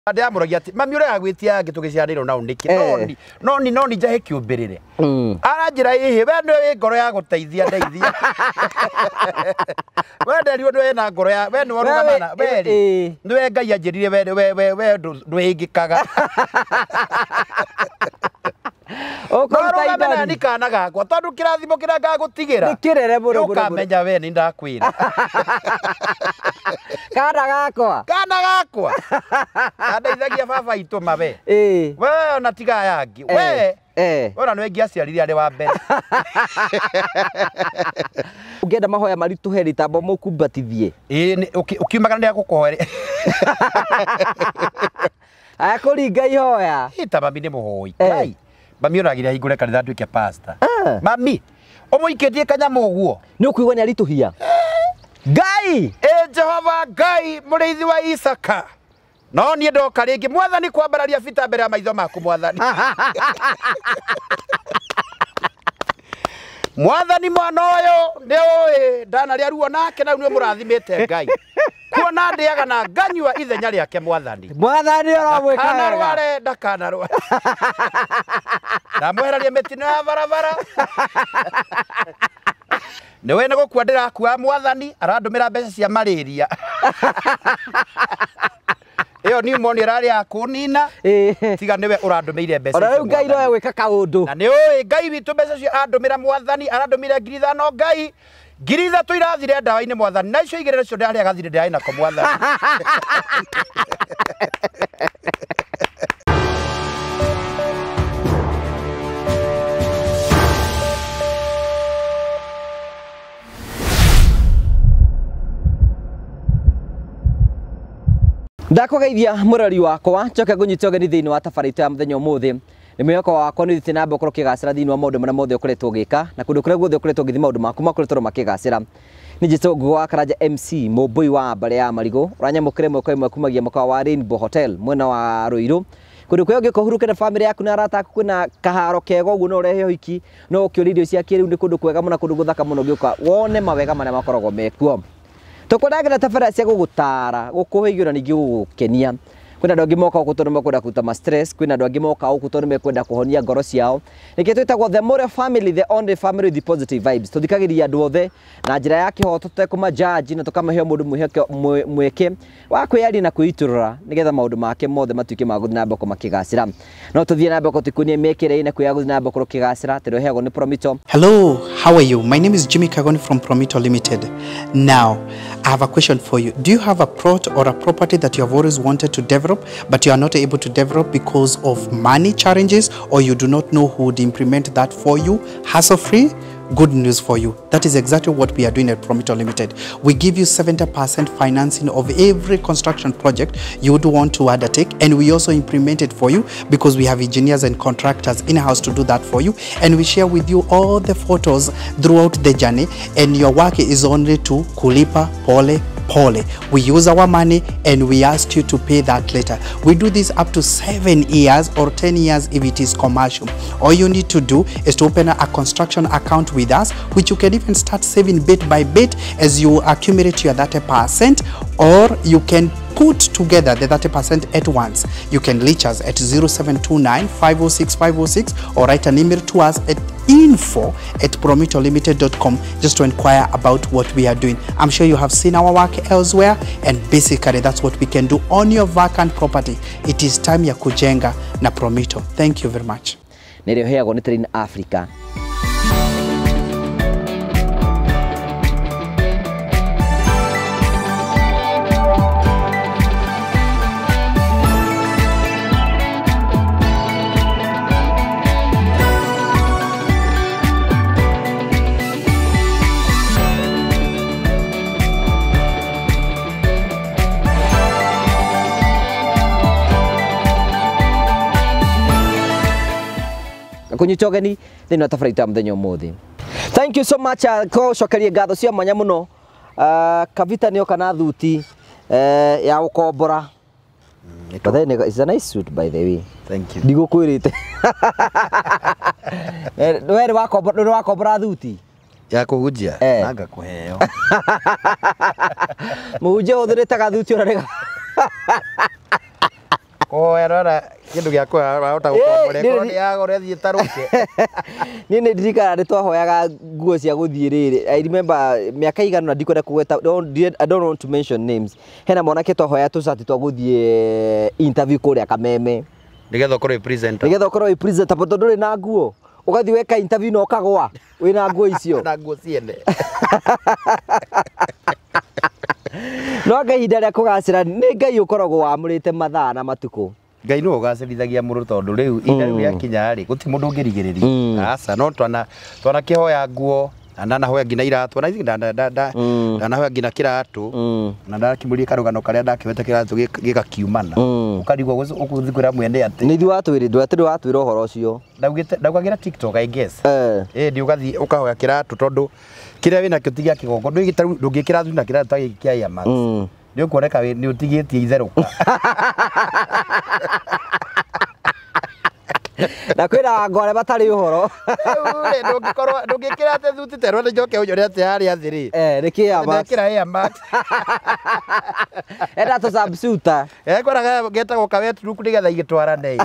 Ande amuragia ati mami ure agwitia agitugicanirwo na uniki noni jahe kiumbirire aranjira ihi we ni ngoro ya guteithia ndeithia we nderiwo we na ngoro ya we ni worugamana we ni we Ngai anjirire we ndwingikaga okorumana ni kana gakwa tondu kirathimo kira ngagutigira nikirere buru ukamenya we ni ndakwira kana gakwa andeithagia baba itu mawe we ona tiga yangi we ona no ngiaciarire ari wa mbere ungenda mahoya marituhe ritambo mukumbatithie ukiumagana ni agukohere akuringa ihoya ita mami ni muhoi Ngai mami oragira hingure kanitha nduike pastor mami umuiketie kanyamu uguo ni ukuigwa ni arituhia Ngai Jehova Ngai muriithi wa Isaka no ni ndoka ringi mwathani kwambararia bita mbere ya maitho maku mwathani mwathani mwana uyu ni ui ndanaria ruo nake na niwe murathimite Ngai kuona ndiaga na nganyua ithenya riake mwathani oramwika ndakanarware ndamweheraria mitino ya barabara niwe ni gukua ndirakua mwathani arandumira mbeca cia malaria iyo ni moni rari akunina tiga niwe urandumeire mbeca ora riu Ngai roe gwika kaundu na ni ui Ngai witu mbeca cio andumira mwathani arandumira 5,000 Ngai 3,000 irathire ndawa-ini mwathani na icio 2 cio ndari agathire ndai nako mwathani ndakugeithia murori wakwa njoke ngunyite ogeni thiini wa tabarita ya muthenya umuthi ni mwihoko wakwa ni thithi na mbe ukorwo ukigacira thiini wa maundu maria mothe ukoretwo ugika na kundu kuria guothe ukoretwo ugithi maundu maku makoretwo makigacira ni njito ngwa Karanja MC Mumbui wa Mbare ya Marigo uranyamukire mweko imwe kumagia mkoa wa Rainbow Hotel mwena wa Ruiru kundu kuria ungikuhuruke na family yaku na arata aku kwina kaharo kega uguo no urehe hiki no ukiuria irio cia kiriu ni kundu kwega muno kundu guthaka muno giuka wone mawega maria makoragwo mekuo tukodagira tabara cia gugutara gukuhigira ningi gukenia kwina ndogi moka gukutonoma kwenda kuta ma stress kwina ndogi moka gukutonoma kwenda kuhonia ngoro ciao niki twitagwo the more family the only family with the positive vibes tuthikagiria andu othe na njira ya kihoto tutekuma judge na tukamahe mundu mweke wa kwiyari na kwiturura nigetha maundu make mothe matuike maguthi na mboko makigacira no tuthie na mboko tikunie mekere na kuyaguthi na mboko kigacira tiroheagwo ni Promito. Hello, how are you? My name is Jimmy Kagoni from Promito Limited. Now I have a question for you. Do you have a plot or a property that you have always wanted to develop but you are not able to develop because of money challenges, or you do not know who would implement that for you hassle-free? Good news for you. That is exactly what we are doing at Promito Limited. We give you 70% financing of every construction project you would want to undertake, and we also implement it for you because we have engineers and contractors in-house to do that for you, and we share with you all the photos throughout the journey, and your work is only to kulipa pole pole. We use our money and we ask you to pay that later. We do this up to 7 years or 10 years if it is commercial. All you need to do is to open a construction account with us, which you can even start saving bit by bit as you accumulate your 30%, or you can put together the 30% at once. You can reach us at 0729 506 506 or write an email to us at info@promitolimited.com just to inquire about what we are doing. I'm sure you have seen our work elsewhere, and basically that's what we can do on your vacant property. It is time ya kujenga na Promito. Thank you very much. Nirioheagwo ni Train Africa. kunyita ogeni thini wa tabarita muthenya umuthi. Thank you so much ko cokerie ngatho cia mwanya muno Kavita nio kana thuti ya gukombora. But then it's a nice suit by the way. Thank you. Ndigukwirite. Wewe wakombora thuti ya kuhujia nanga kuheo. Muhujia uthirite gathuti urarega. Kohoya rora kindu gya kwahota gukombore ko ni agore thie taruke. Ni ni ndirikana ni twahoyaga nguo cia guthie riri. I remember miaka igana na ndikwenda kugweta, I don't want to mention names. Hena mwanake twahoya tucati twa guthie interview kuria Kameme. Nigetha ukorwo presenter. Nigetha ukorwo presenter tondu nduri na nguo. Ugathi weka interview no kagwa wina nguo icio. Na nguo ciene. No Ngai ihinda rĩa kũgacĩra nĩ Ngai ũkoragwo wamũrĩte mathaa na matukũ. Ngai no ũgacĩrithagia mũndũ tondu riu ihinda riu rĩakinya rĩ gũtirĩ mũndũ ũngĩrigĩrĩria. Aca no twana kĩhoya nguo na nahoya nginya iratũ na nahoya nginya kĩratũ na ndakĩmũria karũgano karĩa ndakĩwete kĩratũ gĩgakiumana ũkarigwo ũkũthikũra mwene atĩ nĩ ithuĩ watwĩra ũhoro ũcio ndaugagĩra TikTok I guess ndi ũgathi ũkahoya kĩratũ tondu kĩrĩa wĩna kĩo ti gĩa kĩgongo ndũngĩkĩra thuna kĩratũ ta gĩkĩ kĩa Airmax nĩ ũkuoneka nĩ ũtigĩtie itherũka. Na kwĩna ngore batarĩ ũhoro ndũngĩkĩra atĩ thuti terwo nĩ njoke ũnyonie atĩ harĩa thĩ rĩ nĩkĩ Airmax ndekĩra Airmax enda tũcabcuta koraga getagwo kaweturuku nĩgetha igĩtwarane.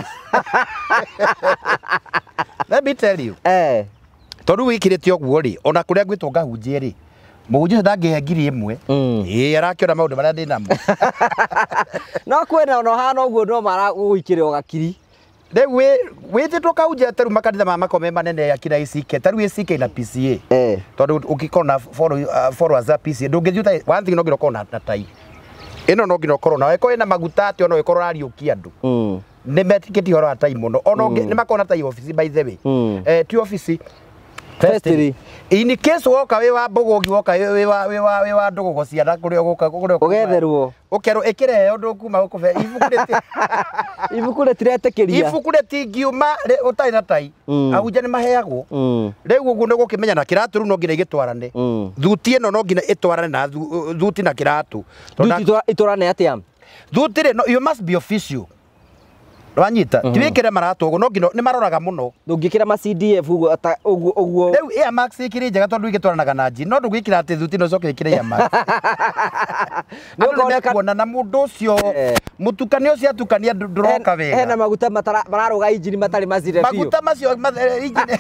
Let me tell you tondu wikirite ũguo rĩ ona kũrĩa ngwĩtwo ngahunjie rĩ mũhunjia ndangĩhe ngiri ĩmwe arakĩona maũndũ marĩa ndĩ namo. No kwĩna ona hana ũguo no maragũikĩra ũgakiri. Rĩu wĩtĩtwo kahunjia tarĩu makanitha ma makome manene akina ICK tarĩu ICK na PCA tondu ũngĩkorwo na followers za PCA ndũngĩthiĩ one thing no nginya ũkorwo na tai ĩno no nginya ũkorwo na ĩkorwo ĩna maguta atĩ ona ĩkorwo rariũkia andũ nĩ metikĩtie ũhoro wa tai mũno ona nĩ makorwo na tai ofici by the way ti ofici Firstly, in case woka we wa Bogogi woka we wa Ndogo ciana kuria guka ugetherwo ukero ekire undu kuma ukuve ibuku retiretekeria ibuku retingiuma utai na tai ahunjia ni maheagwo riu uguo ni gukimenya na kiratu no nginya igitwarane thuti eno no nginya itwarane na thuti na kiratu thuti itwarane atia thuti no you must be official. Wanyita tiwikire maratu ugo no ngino ni maroraga muno ndungikira ma CDF uguo riu Airmax ikiri njega tondu igitwaranaga na nji no ndugikira ati thuti no coke ikire Airmax no kuona na mundu ucio mutukani ucio atukania nduroka wega hena maguta mararoga injini matari mazire biu maguta macio injini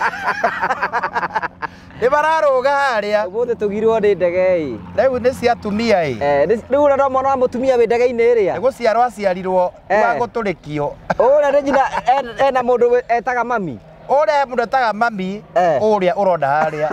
ni bararoga haria ubuthe tugirwo ni ndege riu ni cia atumia riu na mwana wa mutumia wi ndege-inĩ ĩrĩa ni guciarwo aciarirwo wa guturikio ora regina ena mundu etaga mami ora mundu etaga mami uria uronda haria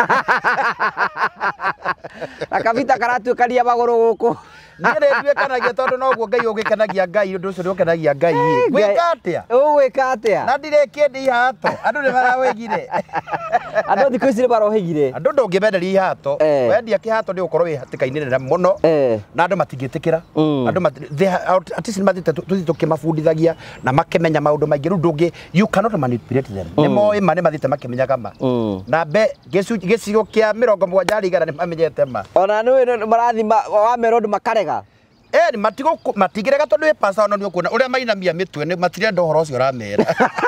akabita karatuĩkania magũrũ gũkũ nire ndwekanagia tondu no guo Ngai ugikanagia Ngai undu ucio ndũkenagia Ngai gwika atia ũgwĩka atia na ndirekendi ihato andu ni marawegire andu thikũ ici ni marohigire andu ndũngĩmenderia ihato wendia kĩhato nĩ ũkorwo wĩ hatĩka-inĩ nene mũno na andu matingĩtĩkĩra andu at least mathite tuthi tukimabundithagia na makemenya maundu maingĩ rĩu ndũngĩ you cannot manipulate them nĩ moĩ ma nĩ mathite makemenyaga ma na gĩcigo kĩa 70% nĩ mamenyete ma ona nĩ marathima wa merondo makarega ni matigirega tondu wi pasa ona ni ukuona uria mainamia mitwe ni matirenda uhoro ucio ramera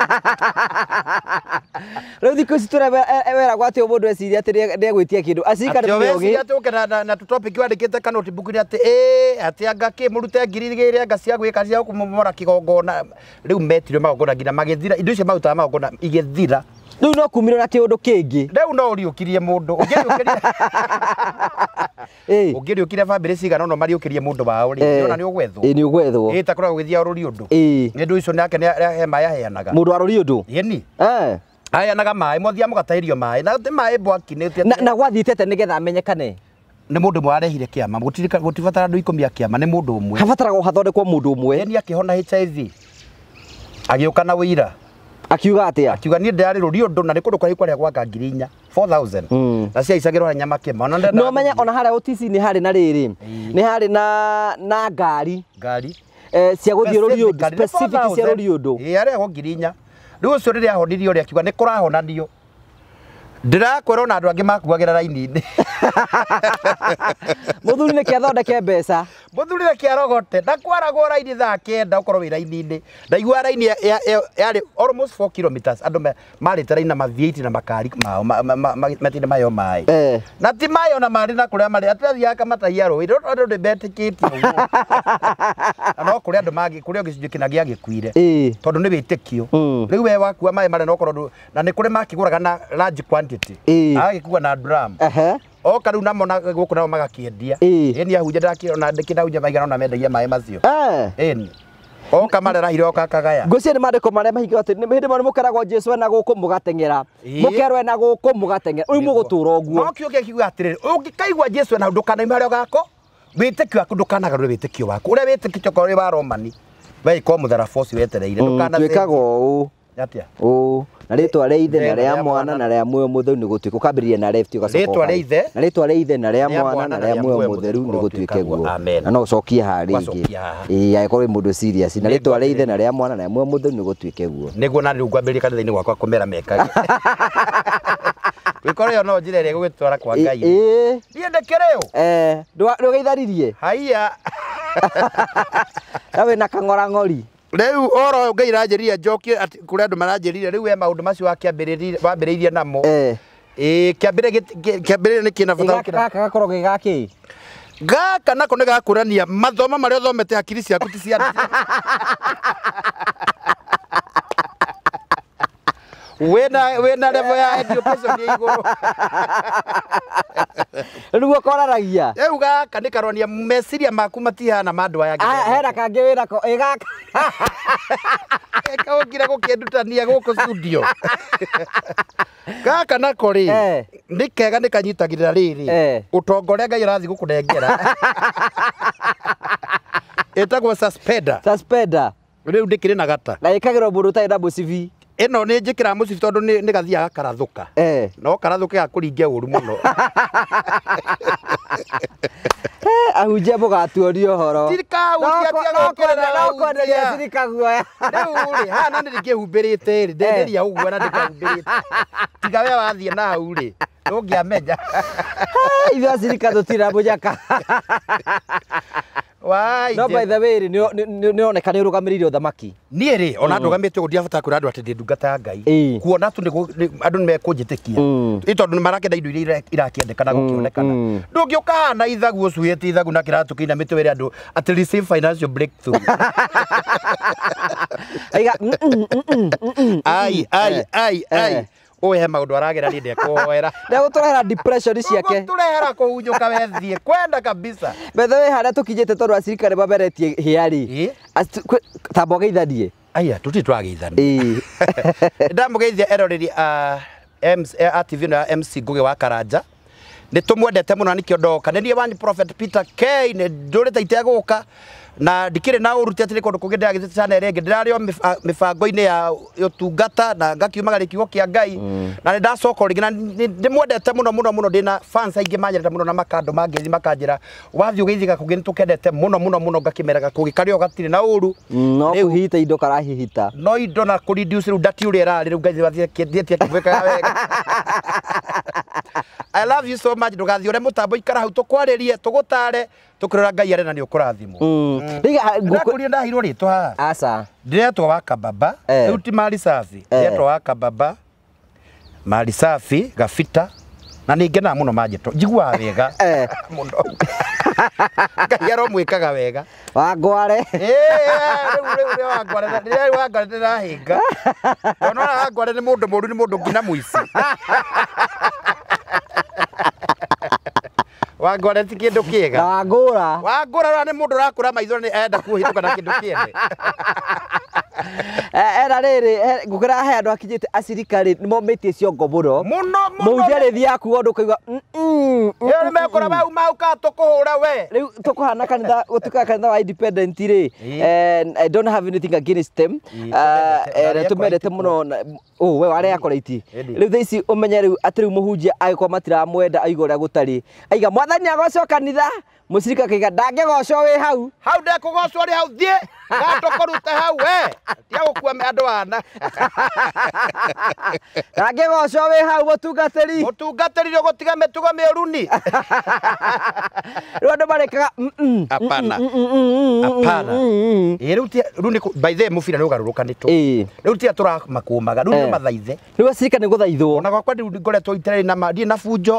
riu thikũ ici turewera gwati mundu eciria ati ndegwitia kindu acikare miogi ati ukena na topic wandikite ka notebook ni ati ati anga ki murute ngiri igĩrĩ anga cia gwika cia kumomora kigongona riu metire magongona nginya magithira indo icio mautaga magongona igithira riu no kumiro na kiundu kingi riu no uriukirie mundu ungiriukirie family cigana no mariukirie mundu wao ri ona ni ugwethwo ni ugwethwo ta kora gwithia ururi undu ni ndu icio nake ni hema yaheanaga mundu aruri undu yeni aheanaga mai mothia mugatairio mai na ti mai bwakinite na gwathitete nigetha amenyekane ni mundu mwe arehire kiama gutibatara andu 10 kiama ni mundu umwe habataraga hathondekwo mundu umwe yeni akihona HIV agiuka na wira akiuga atia akiuga ni ndari ruri undu na ni kundu kwa ikwa gwaka 4,000 na cia icagirwo nyama kema no menya ona haria OTC ni hari na riri ni hari na ngari cia guthie ruri undu specific cia ruri undu aria go 4,000 riu ucio riria ahonirio ri akiuga ni kurahonanio ndirakwira na andu angi makuagira raini-ini muthuri ni kiathondeke mbeca muthurire kiarogote na kwaragwo raini thaa kenda ukorwo wi raini-ini ndaigua raini yari almost 4 kilometers andu marite raini na mavieti na makari mao matinde mayo mai na ti mayo na mari na kuria mari atithia kamatahia rũĩ andu ndibetikitie uguo no kuria andu magi kuria gicunjĩ kina giagikuire tondu ni witikio riu we wakua mai mari no korwo na ni kuri makiguraga na large quantity agikua na drum o karu namo na guku nao magakiendia ni ahunja ndakiona ndikina hunja maigana na mendagia mai macio o kamarera hiro kakagaya ngucie ni mandiko maria mahinga ati ni hindi mukeragwo Jesu ena guku mugatengera mukerwo ena guku mugatengera uyu mugutura uguo no kio kiuga atiriri ungikaigwa Jesu ena ndukana mario gako witikio waku ndukanagarure witikio waku uria witikio kori wa Romani we ko muthara force wetereire ndukana twikago u atia na ritwa ria ithe na ria mwana na ria muoyo mutheru ni gutuika ukambiriria na left ugacoka ritwa ria ithe na ritwa ria ithe na ria mwana na ria muoyo mutheru ni gutuika guo na no ucokie hari ingi agikoro mundu serious na ritwa ria ithe na ria mwana na ria muoyo mutheru ni gutuika guo niguo na riu ngwambiria kanitha-ini gwakwa kumera mekage wikore yo no njire ria gugitwara kwa Ngai ndiendekereo ndugeitharirie haiya nawe na kang'orang'ori riu oro Ngai ranjĩrire njokie kuri andu maranjĩrire riu we maundu macio wambĩrĩirie namo kĩambĩrĩria nĩ kĩna bata gaka gakorwo gĩ gaki gaka nako nĩ gakũrania mathomo marĩa ũthomete hakiri ciaku ti cia wena level ya education ya iguru niguo koraragia riu gaka nĩ karonia meciria maku matihana mandu aya hera kangĩ wĩrako gaka kaũkire gũkĩndutania gũkũ studio gaka nako rĩ nĩ kega nĩ kanyitagĩrĩra rĩrĩ ũtongoria Ngai arathi gũkũnengera ĩtagwo suspender rĩu ndĩkĩrĩ na gata na ĩkagĩrwo mũndũ ũtarĩ double CV ino nĩ njĩkĩra mũcibi tondũ nĩ gathiaga karathuka no karathuka gakũringia ũru mũno ahunjia mũgatuoria ũhoro tikahunjia sirikaguoya rĩu rĩ hana nĩ ndĩkĩhumbĩrĩte rĩ ndenderia ũguo na ndĩkahumbĩrĩte tiga we wathiĩ na hau rĩ ndũngĩamenya ithuĩ acirika tũtirĩ mũnyaka no by the way nĩ oneka nĩ ũrũgamĩrĩire ũthamaki niĩ rĩ ona ndũgamĩte ũguo ndiabata kwĩra andũ atĩ ndĩ ndungata ya Ngai kuona tu andũ nĩ mekũnjĩtĩkia tondũ nĩ marakenda indo iria irakĩendekana gũkĩonekana ndũngĩũka hana ithagu ũcuĩte ithagu na kĩratũ kĩinamĩte wĩre andũ atĩ receive financial breakthrough ai ohe maundu aragera ni ndekoera ndegũtũrehera depression ciake ndegũtũrehera kũhunyũka wethie kwenda kabisa bethe we harĩa tũkinyĩte tondũ acirika nĩ maberetie hĩarĩ tamba ũgeithanie aya tũtirĩ twageithania ndamũgeithia eroreri a TV na MC Ngugi wa Karanja nĩ tũmwendete mũno nĩkĩo ndoka nĩ niĩ wanyu Prophet Peter K nĩ ndũrĩte itegũka na ndikĩrĩ na ũruti atĩ nĩ kũndũ kũngĩ ndĩragĩthĩte channel ĩngĩ ndĩrarĩo mĩbango-inĩ ya ũtungata na ngakiumaga gĩkiugo kĩa Ngai na nĩ ndacoka rĩngĩ na ndĩmwendete mũno ndĩna fans aingĩ manyendete mũno na makandũ mangĩthi makanjĩra wathiĩ ũgeithia Gakũngĩ nĩ tũkendete mũno ngakĩmera Gakũngĩ karĩo gatirĩ na ũru no kũhita indo karahihita no indo na kũreduce rĩu ndati ũrĩa ĩrarĩ rĩu Ngai wathiĩ kĩmwĩkaga wega I love you so much ndũgathiĩ ũrĩa mũtambo ikara hau tũkwarĩrie tũgũtare tukirora Ngai arena ni ukurathimo ndakuria ndahirwo ritwa haha aca ndiretwo wa Kababa riu ti mali safi ndiretwo wa Kababa mali safi Gafita na ningena muno manjito njigua wega muno Ngai aromwikaga wega Wangware riu Wangware ndirahinga ona Wangware ni mundu mũru ni mundu ngina muici Wangware ti kindu kiega Wangura ni mundu rakura maitho ni enda kuhituka na kindu kiende era rĩrĩ ngũkĩra he andũ akinyĩte acirikari nĩ mometie ciongo mũno mũnjĩrĩthi yaku ũndũ ũkaigua nĩ mekora mau ka tũkũhũra we rĩu tũkũhana kanitha gũtuĩka kanitha wa independent rĩ I don't have anything against them tũmendete mũno we warĩa akoraiti rĩu thaa ici ũmenye rĩu atĩ rĩu mũhunjia agĩkorwo matiramwenda aiga ũrĩa gũtariĩ aiga mwathani agocwo kanitha mũcirika kaiga ndangĩgocwo wĩ hau ndekũgocwo rĩ hau thiĩ gatũkũrute hau we gukua andu ana Angĩgocwo wĩ hau mũtungatĩri rio gũtiga mĩtugo mĩũru-ni rĩu andũ marĩkaga apana rĩu nĩ by the way mũbira nĩ ũgarũrũkanĩtwo rĩu tia tũramakũmaga rĩu nĩ mathaithe rĩu acirika nĩ gũthaithwo ona gwakwa rĩu ngoretwo itarĩ na ndiĩ na bunjo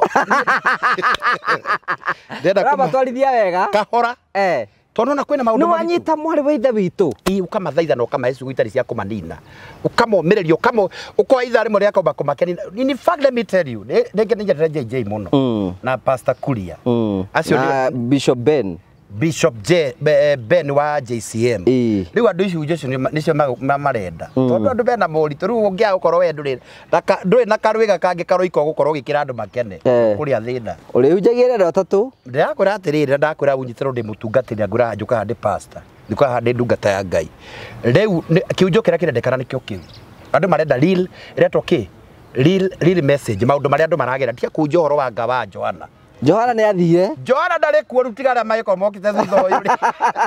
ũramatwarithia wega kahora tondu na kwina maundu nĩ wanyita mwarĩ wa ithe witũ ukamathaitha na ukamahe ciugo itarĩ cia kũmanina ukamomereria ukoa ithaa rĩmwe rĩa kwamba kũmakenia. In fact let me tell you nĩngenire JJ mũno na Pastor Kuria acio na Bishop Ben wa JCM rĩu andũ icio nĩcio marenda tondu andũ bena moritũ rĩu ũngĩaga gũkorwo we ndũrĩ na karwĩga kangĩ karoika gũkorwo gĩkĩra andũ makene kũrĩa thĩna ũrĩhunjagia rĩera ũtatũ ndĩrakwĩra atĩrĩrĩ ndakwĩra ũnyitĩrwo ndĩ mũtungatĩri ngũra njũkaga ndĩ pastor ndikaga ndĩ ndungata ya Ngai rĩu kĩunjũ kĩrĩa kĩrendekana nĩkĩo kĩu andũ marenda real iretwo real message maũndũ marĩa andũ maragera tia kũnja ũhoro wa Nga wa Johana nĩ athire Johana ndarĩ kuo rutigara maiko mokite thutha ũyũ rĩ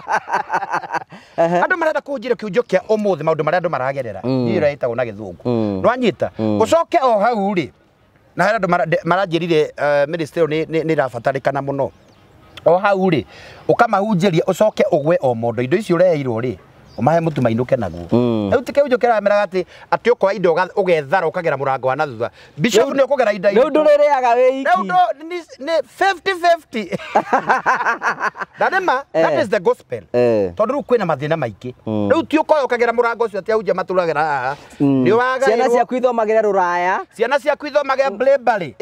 andũ marenda kũnjĩra kĩunjũ kĩa ũmũthĩ maũndũ marĩa andũ maragerera niĩ ĩretagwo na gĩthũngũ nĩwanyita ũcoke o hau rĩ na andũ maranjĩrire ministry nĩ ĩrabatarĩkana mũno o hau rĩ ũkamahunjĩria ũcoke ũgwe o mondo indo icio ũreheirwo rĩ umahe mutu mainuke naguo rĩu ti kĩunjũ kĩramera atĩ ũkoa indo ũgethara ũkagera mũrango wa na thutha Bishop nĩ ũkũgera indo rĩu ndũrĩrĩaga wĩ iki nĩ 50-50 ndarĩma that is the gospel tondũ rĩu kwĩna mathĩna maingĩ rĩu ti ũkoya ũkagera mũrango ũcio atĩ ahunjia matũragĩra haha nĩ wagaĩrwo ciana ciaku ithomagĩre rũraya ciana ciaku ithomagĩre Blimberry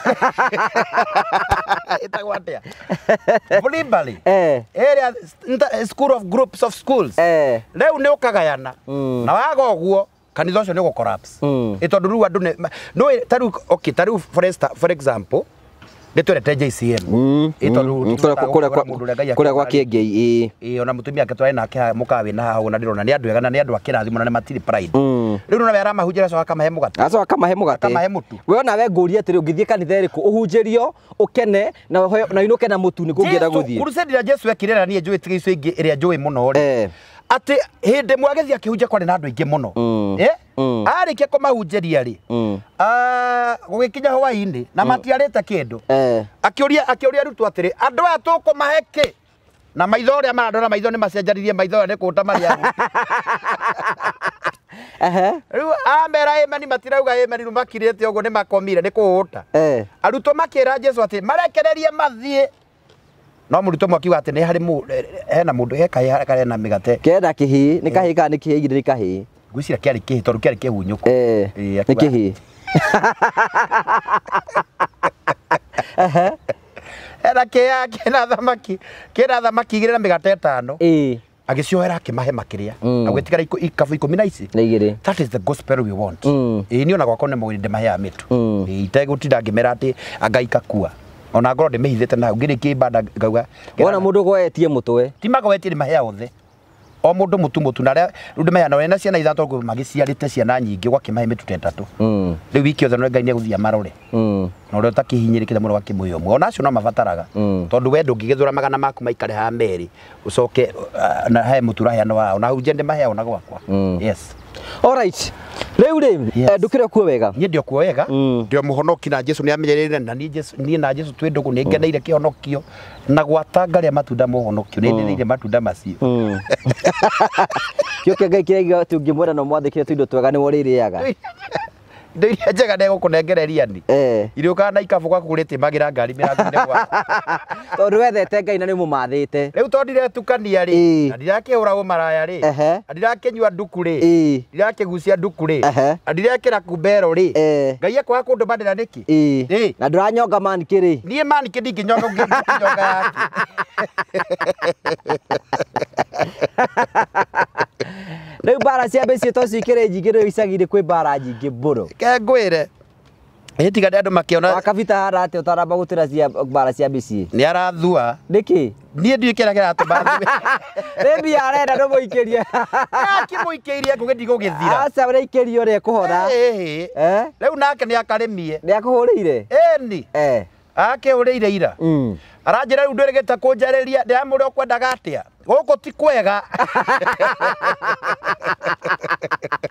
ĩtagwo atĩa Blimberry area school of groups of schools rĩu nĩ ũkagayana na waga ũguo kanitha ũcio nĩ ũgũ collapse tondũ rĩu andũ nĩ tarĩu for example nĩtwendete JCM kũrĩa gwa Kĩengei ona mũtumia ake twarĩ nake mũkawa wĩna haha ũguo na ndĩrona nĩ andũ ega na nĩ andũ a kĩrathimo na nĩ matirĩ pride rĩu nona we aramahunjĩra acoka akamahe mũgate akamahe mũtu we ona we ngũria atĩrĩ ũngĩthiĩ kanitha ĩrĩkũ ũhunjĩrio ũkene na inũke na mũtu nĩ kũngĩra gũthiĩ crusade ya Jesu ekire na niĩ njũĩ tiga icio ingĩ ĩrĩa njũĩ mũno rĩ atĩ hĩndĩ mwagethia akĩhunjia kwarĩ na andũ aingĩ mũno arĩkia kũmahunjĩria rĩ gũgĩkinya hwaĩ-inĩ na matiarĩte kĩndũ akĩũria arutwo atĩrĩ andũ aya tũkũmahe kĩ na maitho ũrĩa marandora maitho nĩ macenjaririe maitho nĩ kũũta marĩa rĩu amera ameni matirauga ameni makirĩte ũguo nĩ makomire nĩ kũũta arutwo makĩra Jesu atĩ marekererie mathiĩ no mũrutwo mwakiuga atĩ nĩ harĩ hena mũndũ hekahĩ na mĩgate kenda kĩhĩ nĩ kahĩ kana nĩ kĩhĩ igĩrĩ kahĩ ngwĩciria kĩarĩ kĩhĩ tondũ kĩarĩ kĩhunyũku nĩ kĩhĩ hena kĩna thamaki igĩrĩ na mĩgate ĩtano agĩciohera akĩmahe makĩrĩa agwĩtigara ikabu 10 na ici na igĩrĩ that is the gospel we want niĩ ona gwakwa nĩ mũgũri ndĩmaheaga mĩtu itegũtinda ngĩmera atĩ Ngai kakua ona ngoro ndĩmĩhithĩte na ngĩrĩkia ibada ngauga wona mũndũ gwetie mũtwe ti magwetie ndĩmahea othe o mũndũ mũtu na rĩu ndĩmahea na wena ciana ithatũ magĩciarĩte ciana nyingĩ gwakĩmahe mĩtu 3 rĩu wiki othe no Ngai nĩ egũthiĩ amarore na ũrĩa ũtakĩhinyĩrĩkĩte mũno wakĩmũhe ũmwe ona acio no mabataraga tondũ we ndũngĩgĩthũra magana maku maikare haha merĩ ũcoke na he mũtu ũraheana wao na hunjia ndĩmahea ona gwakwa yes alright rĩu rĩ ndũkĩrĩ kuo wega niĩ ndĩ kuo wega ndio mũhonoki na Jesu nĩ amenyereire na niĩ na Jesu twĩ ndũgũ nĩ ngeneire kĩhonokio na gwatanga rĩa matunda mũhonokio nĩ ndereire matunda macio kĩo kĩa Ngai kĩrĩa tũngĩmwĩra no mwathĩkĩre tũindo twega nĩ mũrĩrĩaga indo iria njega ndegũkũnengereria ni irio kana na ikabu gwaku gũrĩtĩmagĩra ngari mĩrango-inĩ gwaku tondũ wethete Ngai na nĩ mũmathĩte rĩu tondũ ndiretukania rĩ na ndirakĩhũra ũmaraya rĩ na ndirakĩnyua nduku rĩ ndirakĩgucia nduku rĩ na ndirekĩra kumbero rĩ Ngai akwaga kũndũmanĩra nĩkĩ na ndũranyonga manikĩ rĩ niĩ manikĩ ndingĩnyonga ũngĩnyonga yake rĩu mbara cia mbĩciĩ to cikĩrĩ nyingĩ rĩu icagi-inĩ kwĩ mbara nyingĩ mbũro ke ngwĩre ĩtiga andũ makĩona wakabita hara atĩ ũtaramba gũtĩra mbara cia mbĩciĩ nĩ arathua nĩkĩ niĩ ndiũĩ kĩrĩa kĩratũma rĩmbi arenda ndũmũikĩrie akĩmũikĩirie ngũgĩthiĩ gũgĩthira aca ũrĩikĩrio ũrĩa ekũhona rĩu nake nĩ akarĩmie nĩ akũhũrĩire ĩni akĩhũrĩire ira aranjĩra rĩu ndũrĩgĩte kũnjarĩria ndĩramũrĩa ũkwendaga atĩa gũkũ ti kwega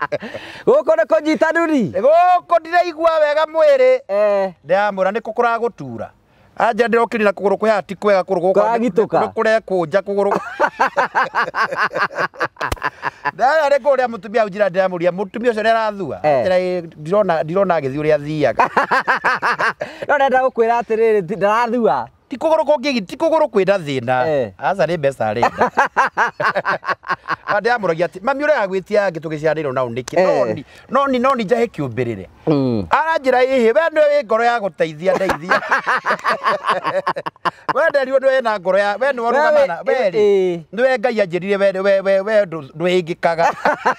Gũkũ nĩ kũnyita nduri. Gũkũ ndiraigua wega mwĩrĩ. Ndamũra nĩ kũkũra gũtura. Anja ndĩrokĩrĩ na kũgũrũ kwĩha ti kwega kũgũrũ gũkũ. Kũragitũka. Kũrekũnja kũgũrũ. Ndaya nĩ kũrĩa mũtumia ũnjĩra ndĩramũria mũtumia ũcio nĩ arathua. Ndirona agĩthiĩ ũrĩa athiaga. No ndenda gũkwĩra atĩrĩrĩ ndarathua. Ti kũgũrũ kũngĩ ti kũgũrũ kwĩna thĩna. Aca nĩ mbeca arenda. Ndĩramũragia atĩ mami ũrĩa agwĩtia ngĩtũ gĩciarĩrwo na ũnĩkĩ. No ni njahe kĩũmbĩrĩre. Aranjĩra ĩhĩ we nĩwe wĩ ngoro ya gũteithia ndeithia. We nderirwo nĩwe na ngoro ya we nĩwe ũrugamana we nĩwe Ngai anjĩrire we ndwĩhĩngĩkaga.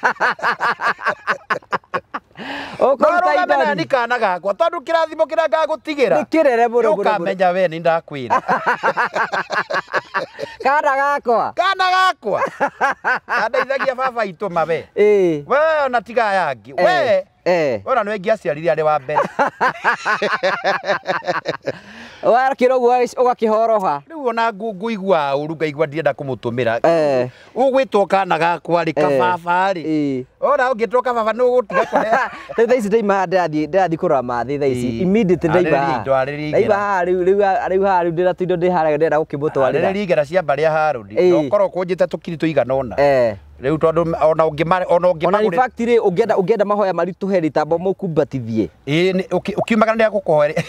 Ũkũruta ni kana gakwa tondũ kĩrathimo kĩrĩa ngagũtigĩra. Nĩkĩrere mũno mũno. Ũkamenya we nĩ ndakwĩra. Kana gakwa. Kana gakwa. Andeithagia baba itũ mawe. We ona tiga yangi. We ona nĩwe ngĩaciarire arĩ wa mbere. Wakĩra ũguo ũgakĩhoroha. Rĩu ona ngũigua ũru ngaigua ndienda kũmũtũmĩra. Ũgwĩtwo kana gakwa rĩ kababa rĩ. Ona ũngĩtwo kababa nĩ ũgũtiga kũrĩa. Thaa ici ndaima ndĩrathiĩ kũrora mathĩ thaa ici. Immediate ndaima. Ndaima haha rĩu ndĩra tũindo ndĩ harĩa ndĩrenda gũkĩmũtwarĩra. Rĩrĩ igera cia mbarĩ ya Harũndi. Nokorwo kũnjĩte tũkiri tũigana ũna. Rĩu tondũ ona ũngĩmagũrĩra. In fact rĩ ũngĩenda mahoya maritũhe rĩtambo mũkumbatithie. Ũkiumagara nĩ agũkũhoere.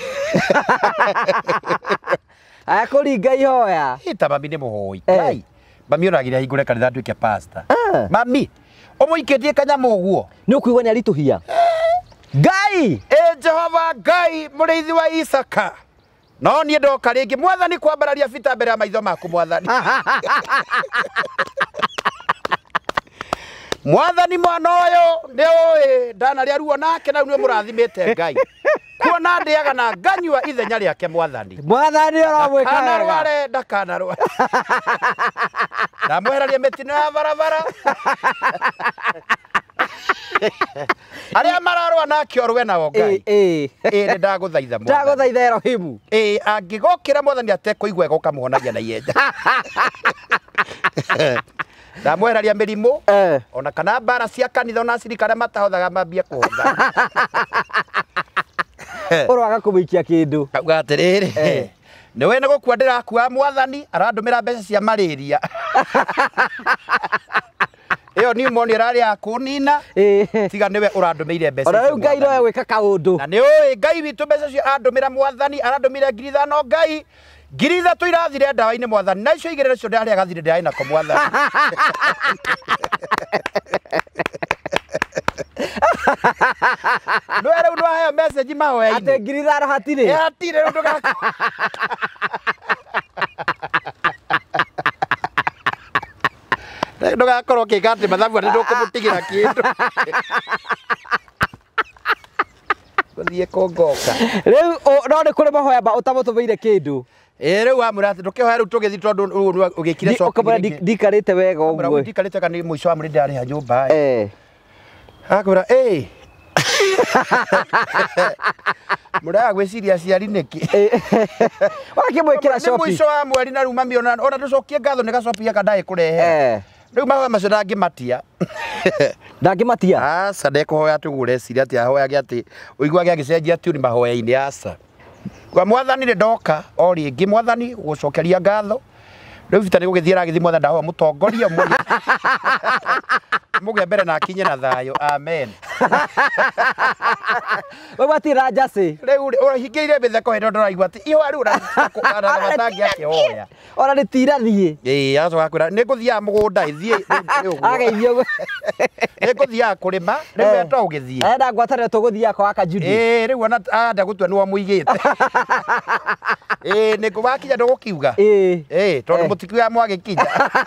Akũringa ihoya. Ta mami nĩ mũhoi. Ngai. Mami onagĩra hingũre kanitha nduĩke pastor. Mami ũmũikĩtie kanyamũ ũguo. Nĩ ũkũigua nĩ aritũhia. Ngai! Jehova Ngai mũrĩithi wa Isaka. No niĩ ndoka rĩngĩ mwathani kwambararia bita mbere ya maitho maku mwathani. Mwathani mwana ũyũ nĩ ũĩ ndanarĩa ruo nake na nĩwe mũrathimĩte Ngai. Kuona ndĩaga na nganyua ithenya rĩake mwathani. Mwathani ũramwĩka wega. Ndakanarware. Ndamwehereria mĩtino ya barabara. Arĩa mararũa nake orwe nao Ngai. Nĩ ndagũthaitha mwathani. Ndagũthaitha Erohimu. Angĩgokĩra mwathani atekũigua wega ũkamũhonagia na ihenya. Ndamwehereria mĩrimũ ona kana mbara cia kanitha ona acirika arĩa matahothaga mambie kũhotha. Ũroaga kũmũikia kĩndũ. Kauga atĩrĩrĩ nĩwe nĩ gũkua ndĩrakua mwathani arandũmĩra mbeca cia malaria. Ĩyo pneumonia ĩrarĩ ya kũnina tiga nĩwe ũrandũmĩire mbeca icio. Ona rĩu Ngai nowe gwĩka kaũndũ. Na nĩ ũĩ Ngai witũ mbeca icio andũmĩra mwathani arandũmĩire 5,000 Ngai 3,000 irathire ndawa-inĩ mwathani na icio 2 nacio ndarĩa gathire ndĩrarĩ nako mwathani. No rĩu no heo message mahoya-inĩ. Ate 3,000 hatirĩ. Hatirĩ rĩu ndũgaka. Ndũgakorwo ũkĩĩka atĩ mathabu atĩ ndũkũmũtigĩra kĩndũ. Gũthiĩ kũngoka. Rĩu no nĩ kũrĩ mahoya ũtamũtũmĩire kĩndũ. Rĩu wamwĩra atĩ ndũkĩhoya rĩu tũgĩthiĩ tondũ ũgĩkire shopping. Ndikarĩte wega ũguo. Ndikarĩte kana mũico wa mweri ndarĩha nyũmba. Akwĩra mũraya gwĩciria aciari nĩkĩ. Wakĩmwĩkĩra shopping. Nĩ mũico wa mweri na rĩu mami ona tũcokie ngatho nĩ gacopi gaka ndagĩkũrehe. Rĩu mahoya macio ndangĩmatia. Ndangĩmatia? Aca ndekũhoya tũgũre ciria atĩ ahoyage atĩ ũiguage agĩcenjia tuni mahoya-inĩ aca. Kwa mwathani nĩ ndoka o rĩngĩ mwathani gũcokeria ngatho. Rĩu bita nĩ gũgĩthiĩ aragĩthiĩ mwathani ndahoya mũtongoria mũgĩa mbere na akinye na thayũ. Amen. Wagwatĩra njacĩ. Rĩu ũhingĩire mĩtheko hĩndĩ ndĩraigua atĩ ihoya rĩu ũratangĩ akĩhoya. Ona rĩtirathiĩ. Agacoka akwĩra nĩ ngũthiaga mũgũnda thiĩ. Ageithio ũguo. Nĩ ngũthiaga kũrĩma rĩu wenda ũgĩthiĩ. Enda ngwatanĩro tũgũthiaga kwa kaka Judy. Rĩu ona anda gũtua nĩwe mũigĩte. Nĩ wakinya ndũgũkiuga. Tondũ mũtikiuga mwagĩkinya.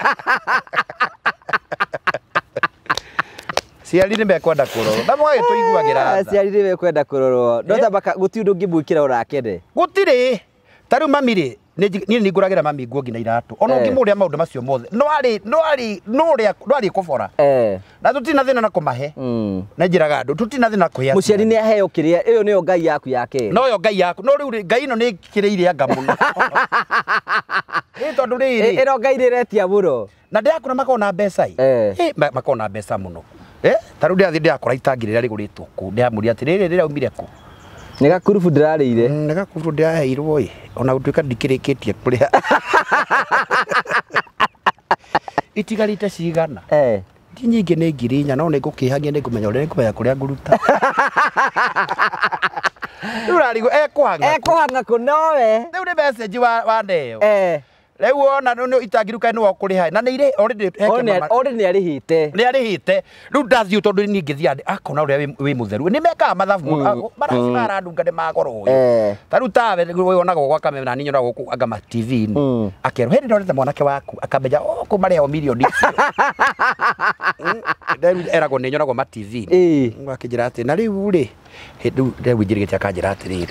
Ciari nĩ mekwenda kũrorwo. Na mwagĩtũiguagĩra tha. Ciari nĩ mekwenda kũrorwo. No tamba gũtirĩ ũndũ ũngĩmwĩkĩra ũrakene. Gũtirĩ. Ta rĩu mami rĩ niĩ nĩ ngũragĩra mami nguo nginya iratũ. Ona ũngĩmũrĩa maũndũ macio mothe. No arĩ kũbora. Na tũtina thĩna na kũmahe. Na njĩraga andũ tũtina thĩna kũhĩa. Mũciari nĩ aheo kĩrĩa ĩyo nĩyo Ngai yaku yake. No yo Ngai yaku. No rĩu Ngai ĩno nĩ kĩrĩire anga mũno. Tondũ rĩrĩ. Ĩno Ngai nĩ ĩretia mũno. Na ndĩrakũra makona mbeca. Makona mbeca mũno. Taru ndia thinde akora itangi rĩrĩa rĩgũrĩtwo kũ ndiamuria atĩ rĩrĩ rĩraumire kũ nĩ gakurubu ndĩrarĩire nĩ gakurubu ndĩraheirwo ĩ ona gũtuĩka ndikĩrĩkĩtie kũrĩa itigarĩte cigana ti nyingĩ nĩ ngiri 4 no nĩ ngũkĩhagia nĩ ngũmenya ũrĩa ngũmenya kũrĩa ngũruta rĩu rarigo ekũhanga kũ nowe rĩu nĩ message wa ndeo rĩu ona nĩ itangiruka nĩ wakũrĩha na nĩ irĩ already nĩ arĩhĩte rĩu ndathiĩ tondũ ningĩ thiande akona ũrĩa wĩ mũtheru nĩ mekaga mathabu marandunga nĩ magoro ta rĩu tawe wonaga gwa kamera ninyo na gũkũ anga ma TV akerwo hĩndĩ ndorete mwanake waku akamenya kũ marĩhwo milioni rĩu eragwo nĩ nyoragwo ma TV akĩnjĩra atĩ na rĩu rĩ rĩu njĩrĩgĩte akanjĩra atĩrĩrĩ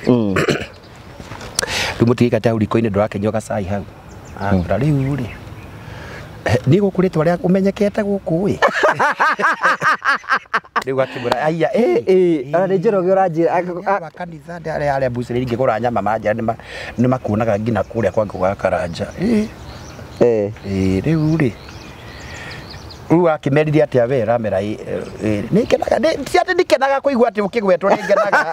rĩu mũtigĩka ta ũriko-inĩ ndũrakĩnyua gacai hau akura rĩu rĩ nĩ gũkũrĩtwo arĩa ũmenyekete gũkũ ĩ rĩu akĩmũra aya ona nĩ Njoroge ũranjĩra kanitha arĩa mbucĩrĩ ingĩgũra nyama manja nĩ makuonaga nginya kũrĩa kwa Ngũga Karanja rĩu rĩ rĩu akĩmeririe atĩ we ramera nĩ kenaga ti atĩ ndikenaga kũigua atĩ ũkĩgwetwo nĩ ngenaga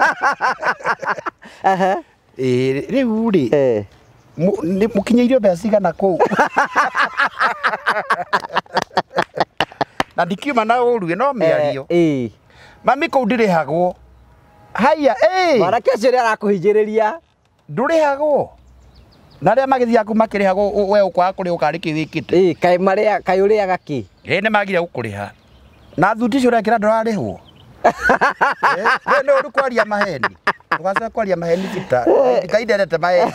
rĩu rĩ mukinyĩirio mbeca cigana kũu na ndikiuma na ũru no mĩario mami kũu ndĩrĩhagwo haya mwanake ũcio ũrĩa arakũhinjĩrĩria ndũrĩhagwo na arĩa magĩthiaku makĩrĩhagwo we ũkwaga kũrĩa ũkarĩkĩ wĩkĩte kaĩ ũrĩaga kĩ nĩ magire gũkũrĩha na thuti icio ũrekĩra ndũrarĩhwo nĩ ũru kwaria maheni ugacoka kwaria maheni kita ndikainderete maheni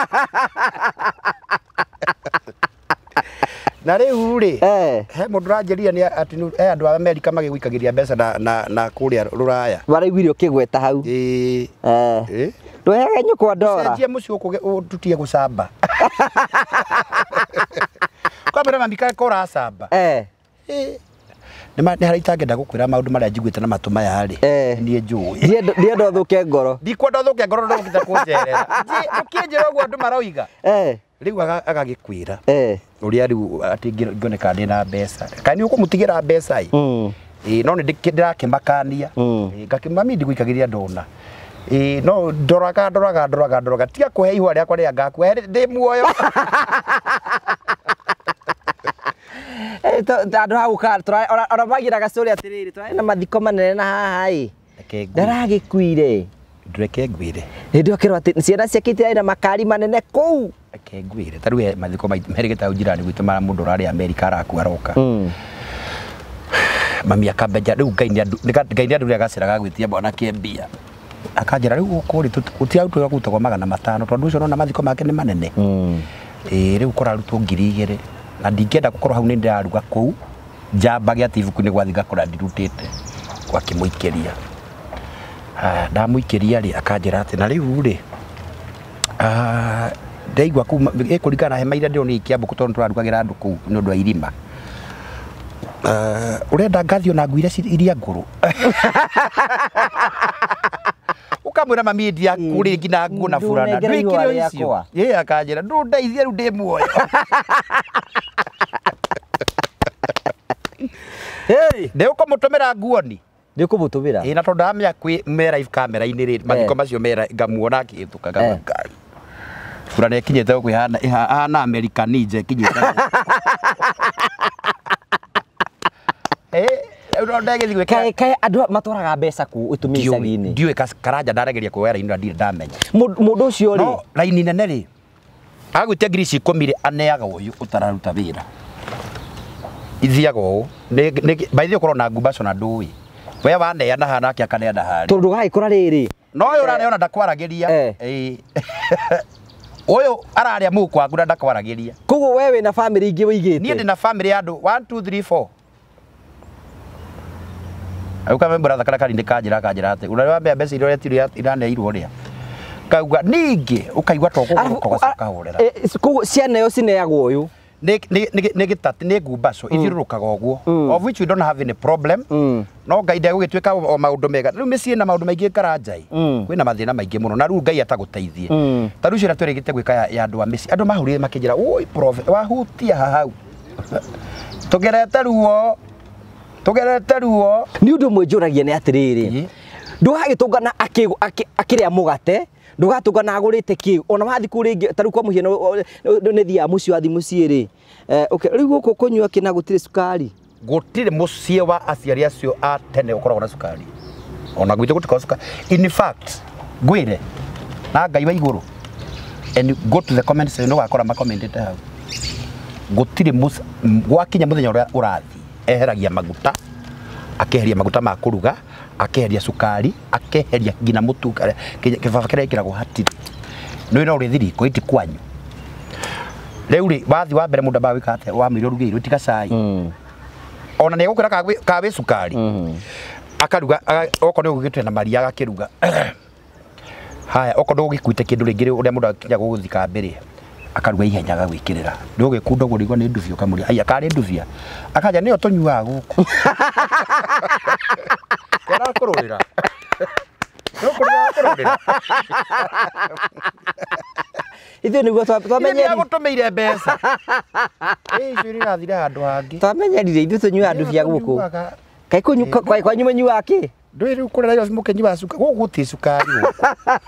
na rĩu rĩ he mũndũ ũranjĩria nĩ atĩ andũ a Amerika magĩgũikagĩria mbeca na kũrĩa rũraya waraiguire ũkĩgweta hau ndũheage nyũkwa ndora cenjie mũciĩ ũtutie gũcamba kwambĩra mamika kũracamba nĩ harĩ itangĩenda gũkwĩra maũndũ marĩa njiguĩte na matũ maya rĩ niĩ njũĩ ndienda ũthũke ngoro ndikwenda ũthũke ngoro ndũgĩte kũnjerera ũkĩnjĩra ũguo andũ maroiga rĩu agagĩkwĩra ũrĩa rĩu atĩ ngĩoneka ndĩ na mbeca kaĩ nĩ ũkũmũtigĩra mbeca no nĩ ndĩrakĩmakania ngakĩmami ndigũikagĩria ndona no ndoraga tiga kũhe ihũa rĩakwa rĩrĩa ngakua ndĩ muoyo andũ hagũka ona magĩra gacũrĩ atĩrĩrĩ tũrarĩ na mathiko manene na haha ndaragĩkuire ndũreke ngwĩre hĩndĩ ũkerwo atĩ ciana ciake itirarĩ na makari manene kũu reke ngwĩre ta rĩu mathiko merĩgĩte hau njirani gwitũ mara mũndũ ũrarĩ Amerika araku aroka mami akambenja rĩu Ngai nĩ andũ gacĩra gagwĩtia mwanake mbia akanjĩra rĩu gũkũ rĩ gũtiarutwo gũtagwo 500 tondũ ũcio nona mathiko make nĩ manene rĩu kũrarutwo 2,000 na ndingĩenda gũkorwo hau nĩ ndĩraruga kũu njambagia atĩ ibuku-inĩ gwathi ngakora ndirutĩte gwakĩmũikĩria ndamũikĩria rĩ akanjĩra atĩ na rĩu rĩ ndaigua kũu ĩkũringana na hema iria ndĩrona ikĩambũkũ tondũ tũrarugagĩra andũ kũu nĩ ũndũ wa irima ũrenda ngathio na nguire iria ngũrũ ukamwĩra mami ndia kũrĩ nginya nguo na burana ndwĩkĩre icio akanjĩra ndũndeithie rĩu ndĩ muoyo ndĩ ũkũmũtũmĩra nguoni ndĩ ũkũmũtũmĩra na tondũ ndamenya kwĩ me live camera-inĩ rĩ mathiko macio ngamuona akĩhĩtũka burana ĩkinyĩte gũkũ ihana America ninja ĩkinyĩte kaĩ andũ matwaraga mbeca kũ ũtũmĩ icagi-inĩ ndiũĩ Karanja ndarageria kuoya raini na ndirĩ ndamenya mũndũ ũcio rĩ no raini nene rĩ agwĩtia ngiri 10 rĩ aneaga ũyũ ũtararuta wĩra ithiaga ũũ baithĩ ũkorwo na ngumbaco na ndũĩ we waneana haha nake akaneana harĩ tondũ gagĩkora rĩrĩ no ũyũ ũraneana ndakwaragĩria ũyũ ararĩa mũkwa waku na ndakwaragĩria koguo we wĩna family ingĩ wĩigĩte niĩ ndĩ na family ya andũ 1 2 3 4 Auka mbura thakara kari ndikanjira atĩ ũrĩa mbeca iria ũretirio iraneirwo rĩa kauga ningĩ ũkaigua toko gũcoka hũrera koguo ciana yo cineagwo ũyũ nĩ gĩtati nĩ ngumbaco ithiũrũrũkaga ũguo of which we don't have any problem no Ngai ndegũgĩtuĩka o maũndũ mega rĩu mĩciĩ na maũndũ maingĩ Karanjai kwĩna mathĩna maingĩ mũno na rĩu Ngai atagũteithie ta rĩu ciĩra twĩrĩgĩte gwĩka ya andũ a mĩciĩ andũ mahũrire makĩnjĩra oi prophet wahutia hau tũgerete ruo tugerete ruo ni undu mwenjuragia ni atiriri nduhagitungana akiria mugate ndugatungana agurite ki ona wathi kuringi taru kwa muhiano ni thia muci wa thimu ciiri okay riu guku kunyua kina gutire sukari gutire mucie wa aciari acio a tene ukoragwo na sukari ona gwitu gutikora sukari in fact gwire na ngai wa iguru and go to the comments section ugakora makomendete hau gutire gwakinya muthenya uria urathi eheragia maguta akeheria maguta ma kuruga akeheria sukari akeheria ngina mutu kibaba kiria ikiragwo hatiri no ina uri thiri ko iti kwanyu riu ri wathi wa mbere mundu bawika ate wa mwiro rugiro tika cai ona ne gukira kawe sukari akaruga okono ugitwe na maria agakiruga haya okono ugikuite kindu ringire uria mundu akinya guthika mbere akaruga ihenya agwikirira ndugikunda gurigwa ni nduvio kamuri aya kari nduvia akaja niyo tunyuaga guku kora kururira ithu niguo twamenyerire gutumeire mbeca icio irathire handu hangi twamenyerire ithu tunyuaga nduvia guku kai kunyuka kwa nyuma nyuaga ki ndui riu kurera yo mukenyi wa sukari guguti sukari guku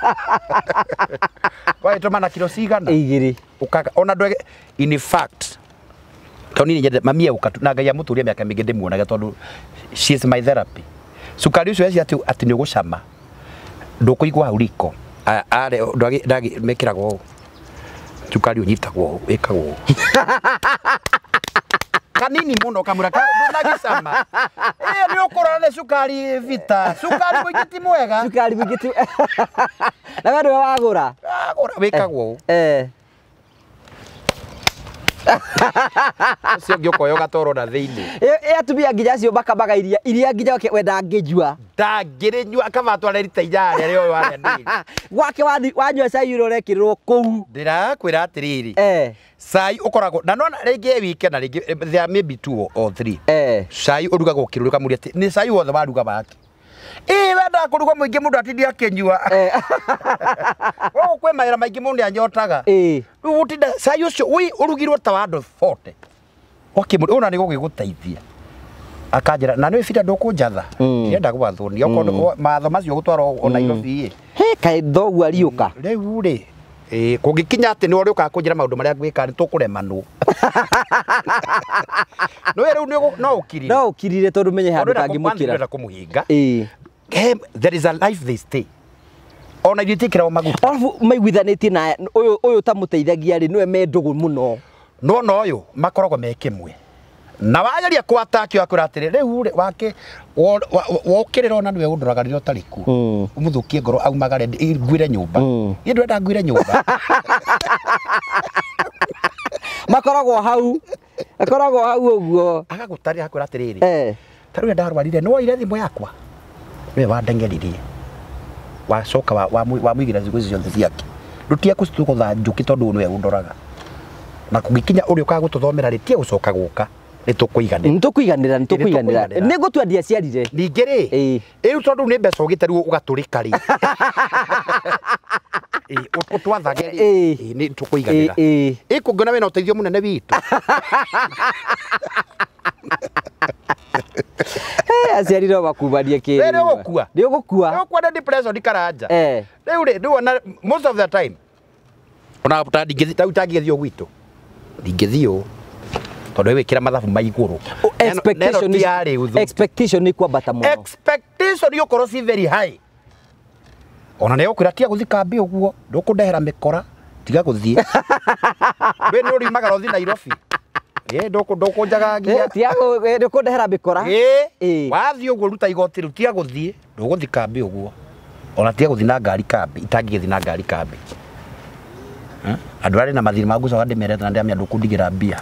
kwa tomana kilo cigana igiri ukaga ona ndwege in fact tonini nyende mamia ukatu na ngai amuturia miaka mingi ndimuonaga tondu she is my therapy sukari ucio eci ati ni ugucama ndukuigwa hauriko are ndagi mekiragwo sukari unyitagwo wikagwo kanini muno kamura ndagicama ni ukora ne sukari vita sukari mwingiti mwega sukari mwingiti na wewe wagura wikagwo cio ngiokoyo gatoro na thiini atumia nginya cio bakabaga iria nginya wenda ngijua ndangire nyua kamatwa lerita inyanya rio wale ndini gwake wanyua cai urekirwo kuu ndirakwira atiriri cai ukoragwo na nona ringi wike na ringi there maybe 2 or 3 cai urugagwo kirurika muri ati ni cai wothe waruga baki wenda kuruga muingi mundu atindi akinyua wo kwe maira maingi mundu anyotaga riu utinda cai ucio wi urugirwo ta wandu 40 okimuri una ni gugiguteithia akanjira na ni bida ndukunjatha ndienda gwathuni okondo matho macio gutwaro o Nairobi kai thogu ariuka riu ri kungikinya ati ni uri ukakunjira maundu maria gwika ni tukuremanwo no riu no ukirire tondu menye handu kangimukira ndenda kumuhinga there is a life they stay ona itikira maguta alafu maiguithanitie na uyu tamuteithagia ri niwe mendugu muno no uyu makoragwo mekimwe na wageria kwatakio akwira atiri riu wake wokirira ona niwe unduraga riro tariku umuthukie ngoro aumagare ngwire nyumba ni ndwenda ngwire nyumba makoragwo hau uguo agagutari akwira atiriri taru ndarwarire no ire thimo yakwa we wandengeririe wacoka wa muigira zigo cionthe ciake rutia kustuko njuki tondu niwe unduraga na kungikinya uri ukagututhomera ritie gucoka guka nitukuiganira nigutua ndia ciarire ningi ri riu tondu ni mbeca ugiteru ugaturika ri utwathage ni tukuiganira ikungona we na uteithio munene witu aciari no bakubarie ki we ugukua ugukua na depression ikaranja riu ri most of the time ona utangithio gwitu ndingithio tondu wikira mathabu maiguru expectation ni kwambata muno expectation yukorwo si very high ona ne ukwira tia guthika mbi uguo ndukundehera mikora tiga guthie we ni uri magaro thi Nairobi ndukunjagagia tiago ndukundehera mikora wathi uguo ruta igoti ru tia guthie nduguthika mbi uguo ona tia guthi na ngari kambi itangithi na ngari kambi andu ari na mathiri maguca wande mereta na ndamya ndukundigira mbia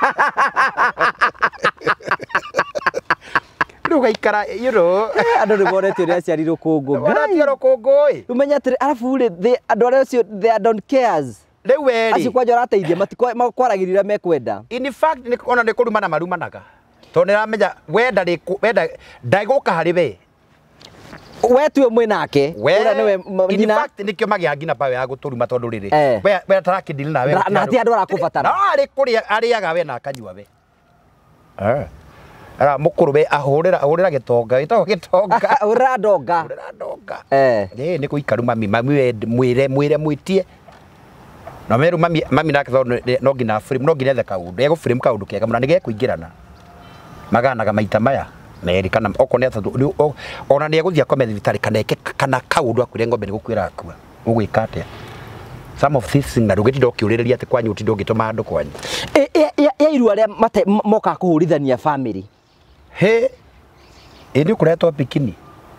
ruga ikara andu ni bonete ria ciari rukungu ngai rukungu umenya atiri alafu andu aria cio they don't cares riu weri acio kwanja rateithia matikwaragirira mekwenda in fact ona ni kurumana marumanaga to ni ramenya wenda ndaiguka hari we tuwe mwenake ura niwe in fact nikio magia ngina pawe ya guturuma tondu riri we tarakidili na we na ti andu arakubatara no ari kuria ariaga we na akanyua we ara mukurume ahurira gitonga witagwo gitonga urira ndonga ni kuikaru mami mwire mwitie na meru mami nake no ngina frame no ngina theka undu ego frame kaundu kega muna nige kuingirana maganaga maita maya meri kana okone atatu ona ni eguthia kome thibitari kana kaundu akwire ngombe ni gukwira akua ugwika atia some of these things na rugiti ndokiuriria ati kwanyu ti ndogituma andu kwanyu ya iru aria moka kuhurithania family ndi kuretwo bikini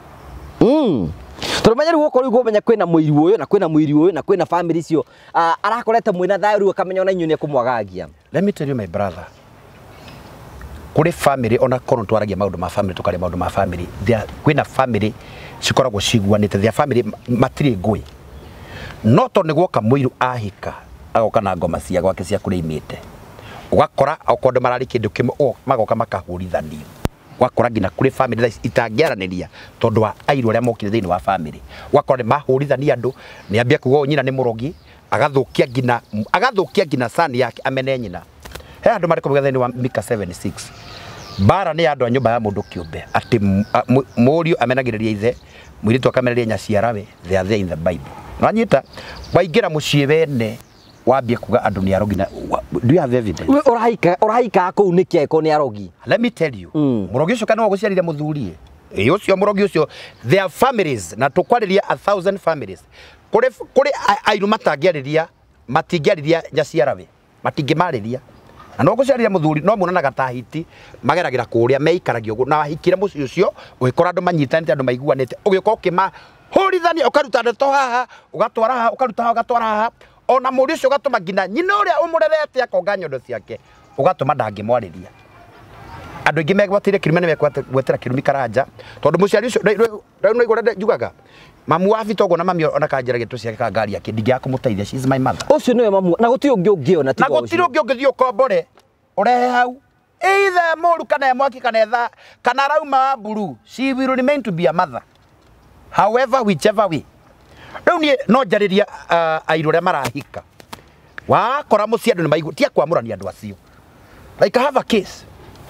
Toro manya ruo kori go menya kwina muiru uyu na kwina muiru uyu na kwina family cio arakorete mwina thayo ruo kamenya ona inyu ni kumwagagia. Let me tell you my brother, kuri family ona kono twaragia maundu ma family tukari maundu ma family kwina family cikoragwo ciguanite thia family matiri ngui no to niguo kamuiru ahika agoka na ngoma cia gwake cia kurimite ugakora okondo marari kindu kimwe magoka makahurithania wakora ngina kuri family itangiaraniria tondu wa airu aria mokire thiini wa family wakora ni mahurithania andu ni ambia kugo nyina ni murogi agathukia ngina sani yake amene nyina he andu mariko mugethe wa Mika 76 bara ni andu a nyumba ya mundu kiumbe ati murio amenagiriria ithe mwiritu akamereria nyaciarawe they are there in the Bible nanyita waingira mucii wene wambie kuga andu ni arogi na do you have evidence urahika ko unikia ko ni arogi let me tell you murogi ucio kana guciarire muthurie ucio murogi ucio their families na tukwariria 1000 families kuri airu matingiariria nyaciarawe matingimariria na no guciarire muthuri no munanaga tahiti mageragira kuria meikaragio na wahikire muci ucio ugikora andu manyitanite andu maiguanite ugikora kima horithania ukaruta ndeto haha ugatwara haha ukaruta haha ugatwara haha ona muri ucio gatuma ngina nyina uria umurerete akonga nyondo ciake ugatuma ndangimwariria andu ingi megwatire kirime ni mekwetera kirumi karanja tondu muciari ucio no igore njugaga mamu wa bitogo na mami ona kanjira gitu ciake ka ngari yake ndingi akumuteithia she is my mother ucio niwe mamu na gutiri ungiona tigo na gutiri ungi ukombore urehe hau either moru kana mwaki kana etha kana rauma buru she will remain to be a mother however whichever way riu ni no njariria airu ria marahika wakora muci andu ni maigu tia kwamurania andu acio like I have a case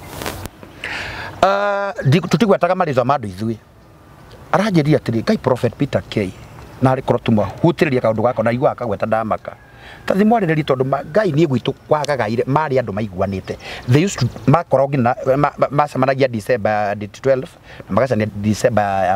tutigwetaga maritho ma andu ithui aranjeria atiri Ngai Prophet Peter K na ari korotuma hutiriria kaundu gako na igwa akagweta ndamaka tathi mwarereri tondu Ngai nie gwitu kwagagaire mari andu maiguanite they used to makorogi na macamanagia December 12 na magacania December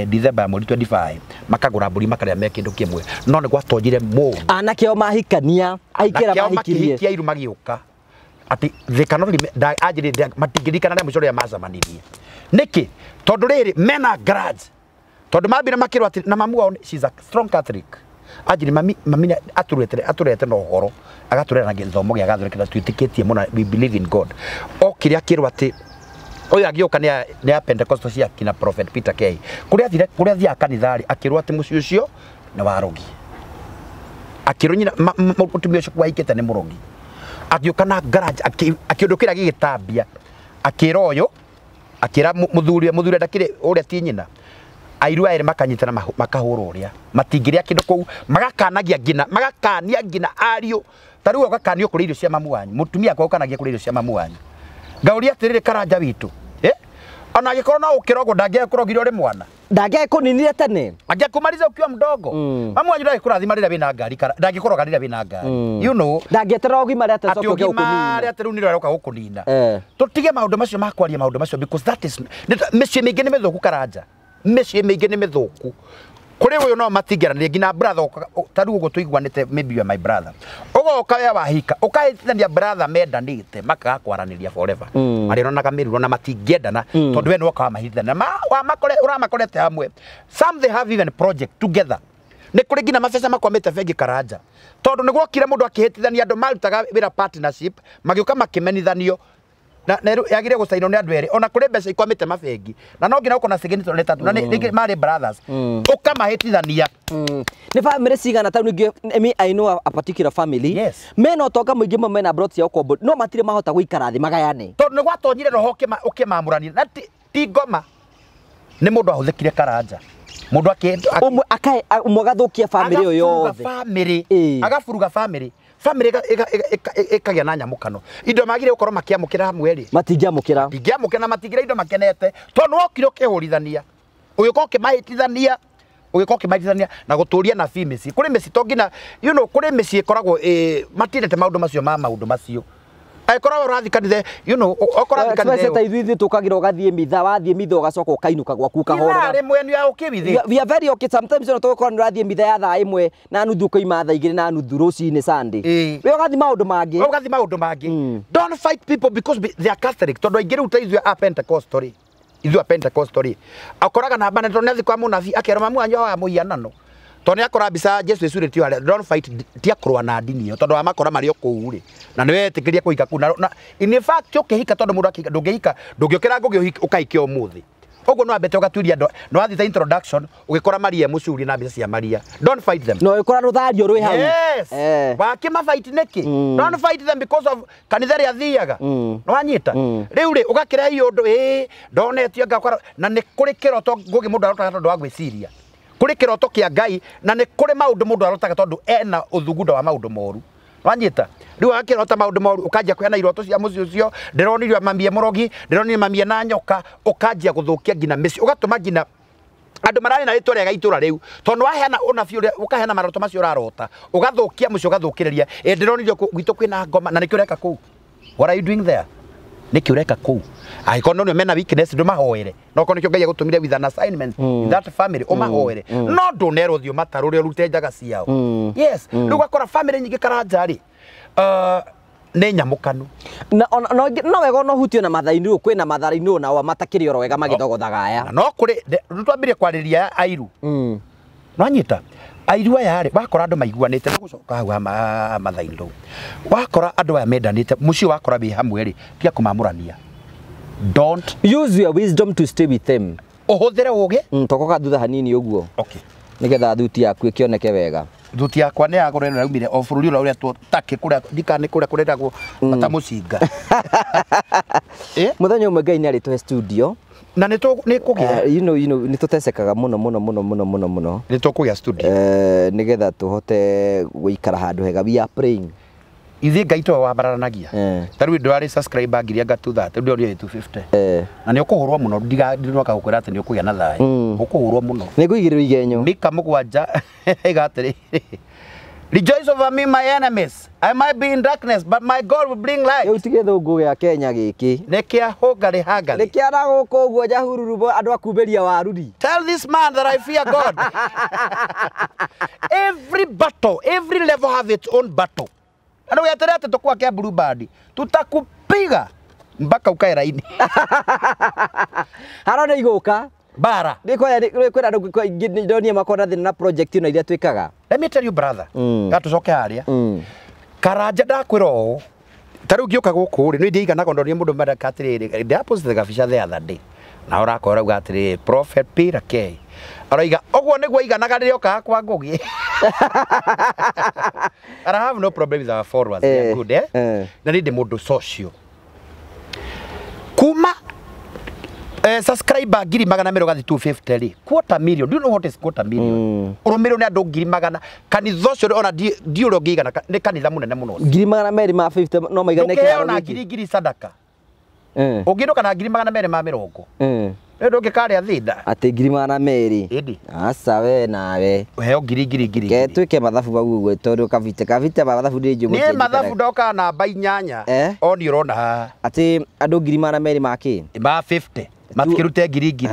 25 makagura mburi makaria me kindu kimwe no ni gwatonjire mu anakeo mahikania aikira mahikirie kia iru magiuka ati they cannot ajiri matingirikana na mucoria macamanirie niki tondu riri mena grudge tondu mambira makirwa ati na mamu wao she's a strong Catholic ajiri mami aturete no horo agaturera na githomo gia gathurikira twitikitie muna we believe in God okiria kirwa ati oyo agioka ni ya Pentecostal cia kina Prophet Peter K kuria thia kanithari akirwa ati muci ucio na warogi akirunyina mutumia ucio kwaikete ni murogi agioka na garage akiondokira gigitambia akira oyo akira muthuri ndakire uria ti nyina airu aire makanyitana makahura uria matingiria kindu kou magakanagia ngina ario tariu ugakanio kuri irio cia mamu wanyu mutumia kwa ukanagia kuri irio cia mamu wanyu ngauria atiriri karanja witu ona agikorwo no ukirogo ndangiekurogire uri mwana ndangiekuninirie tene angiakumaliza ukiwa mdogo mamu wanyu ndagikurathima rira wina ngari ndangikoroga rira wina ngari you know ndangieterera ugima ria tacoka ukunina ria teriu niro aroka gukunina tutige maundu macio makwaria maundu macio because that is micii mingi ni mithuku karanja micii mingi ni mithuku kuri uyu no matingeranirie ngina brother tariu uguo tuiguanite maybe you are my brother ugoka ya wahika ukahitithania brother mendanite makaga kwaraniria forever mari ronaga miru na matingiendana tondu we no kamahithana wa makore uramakorete hamwe some they have even project together ni kuri ngina mabesa makwamite bengi karanja tondu niguo kire mundu akihitithania andu marutaga wira partnership magioka makimenithanio na yagire gusaino ni andu eri ona kuri mbeca ikwamite mabengi na no ngina ukona signature ni tatu na ni mari brothers ukamahitithania ni family cigana ta ningi I know a particular family mena utonga muingi mo mena brought ya ukombo no matire mahota guikara thi magayane tondu ni gwatonyire roho ukimamurania na ti ngoma ni mundu ahuthikire karanja mundu umwe gathukia family yo yothe agafuruga family family ikagia na nyamukano indo magire ukorwo makiamukira hamwe ri matingiamukira na matigira indo makenete to no okire ukihurithania uyuko kimahitithania na guturia na fimisi kuri mesi tongina kuri mesi ikoragwo matirete maundu macio maundu macio aikora urathi kanithe okora kanithe ta ithuĩ tukagira ugathie mitha wathie mitha ugacoka ukainuka gwaku kahorera rimwe ni ukibithi we are very okay sometimes tukora nurathie mitha ya thaa imwe na nuthu ukaima thaa igĩrĩ na nuthu ruci-inĩ Sunday we ugathi maundu mangi don't fight people because they are Catholic tondu aingĩ rĩu ta ithuĩ a Pentecostal akoraga na bana tondu athi kwa munathi akera mamu anyo wa muianano tondu akora bisa Jesu ecurĩtio harĩa don't fight tiakorwa na ndini ĩyo tondu amakora marĩ o kũu rĩ na nĩ wetĩkĩria kũhika kũu na in fact ũkĩhika tondu mũndũ akĩhika ndũngĩũkĩra ngũgĩ ũkaikia ũmũthĩ ũguo no ambete ũgaturia no wathi ta introduction ũgĩkora Maria mũcuri na mbica cia Maria don't fight them no ũgĩkora rũthario rwĩ hau yes wakĩma fight nĩkĩ don't fight them because of kanitha rĩa thiaga no wanyita rĩu rĩ ũgakĩra hiyo ũndũ ndonetio ngakora na nĩ kũrĩ kĩroto ngũgĩ mũndũ arotaga tondu wa gwĩciria kuri kiroto kia Ngai na ni kuri maundu mundu arotaga tondu ena uthugunda wa maundu moru wanyita riu akirota maundu moru ukanjia kuhena iroto cia muci ucio ndironirio mamie murogi ndironire mamie na nyoka ukanjia guthukia ngina meci ugatuma ngina andu marari na ritwa rega itura riu tondu wahena unabi uria ukahena maroto macio urarota ugathukia mucio ugathukiriria ndironirio gwitu kwina ngoma na nikio reka kuu what are you doing there nikio reka kuu aikono no mena weakness ndo mahoere no kono kyo Ngai agutumire with an assignment in that family o mahoere no ndonero thio matarure rute njaga ciao yes riu gakora family nyingi karanjari nĩ nyamũkanu no wega no hutio na mathaini kwina matharaini nao matakĩrĩ oro wega magĩthogothaga aya no kũrĩ twambire kwarĩria airu no nyita airu aya rĩ wakora andũ maiguanĩte na gũcoka hau mathaini wakora andũ aya mendanĩte mũciĩ wakora wĩ hamwe rĩ tia kũmamũrania don't use your wisdom to stay with them ũhũthĩre ũgĩ tokoka thutha hanini ũguo okay nigetha thuti yaku ĩkĩoneke wega thuti yakwa nĩ yagũrwo ĩno yaumire o bũrũri ũrĩa tũtakĩ kũrĩa ndikane kũrĩa kũrendagwo matamũcinga mũthenya ũmwe Ngai nĩ arĩtũhe studio na nĩ kũgĩa nĩ tũtecekaga mũno nĩ tũkũgĩa studio nigetha tũhote gũikara handũ hega we are praying ithe Ngai to wabaranagia tarĩu ndwari subscriber ngiria ngatutha ndio ndio 250 na nĩ ũkũhũrwo mũno ndinoka gũkwĩra atĩ nĩ ũkũgĩa na thayũ ũkũhũrwo mũno nĩ ngũigĩrĩrwo igenyo mika mũgwanja igatĩrĩ rejoice over me my enemies I might be in darkness but my God will bring light rĩu tigĩ thũngũ gĩa Kenya gĩkĩ nĩ kĩa hũngarĩ hangarĩ nĩ kĩa na gũkũ ũguo njahururu andũ akumbĩria waruri tell this man that I fear God every level have its own battle ano yatere ate tukua kia Blue Band tutakupiga mpaka ukae laini harone iguka bara kwenda ndonie makona thina na project ino iria twikaga let me tell you brother gatucoke haria karanja ndakwira o tariu ngioka guku ri no ndigana kondonie mundu madaka atiriri deposit gabica the other day na urakora uga atiri prophet Peter K araiga ogwo niguo iganaga ririo ka kwa ngugi I have no problem with our followers they are good na ndi mundu social kuma subscriber ngiri magana mero gathi 250 ri quarter million do you know what is quarter million urumiro ni andu ngiri magana kanitha ucio ona ndiuro ngigana ni kanitha munene muno ngiri magana meri ma 50 no maigane kira ona ngiri sadaka ungiruka na ngiri magana meri ma mirongo ndo ngikaria thinda ati ngiri magana meri indi asa we nawe heo ngiri ke twike mathabu bagu gwe tondu kavite mathabu ndi njumu ni mathabu ndoka namba 8 oni urona ati andu ngiri magana meri maki ma 50 matikirute ngiri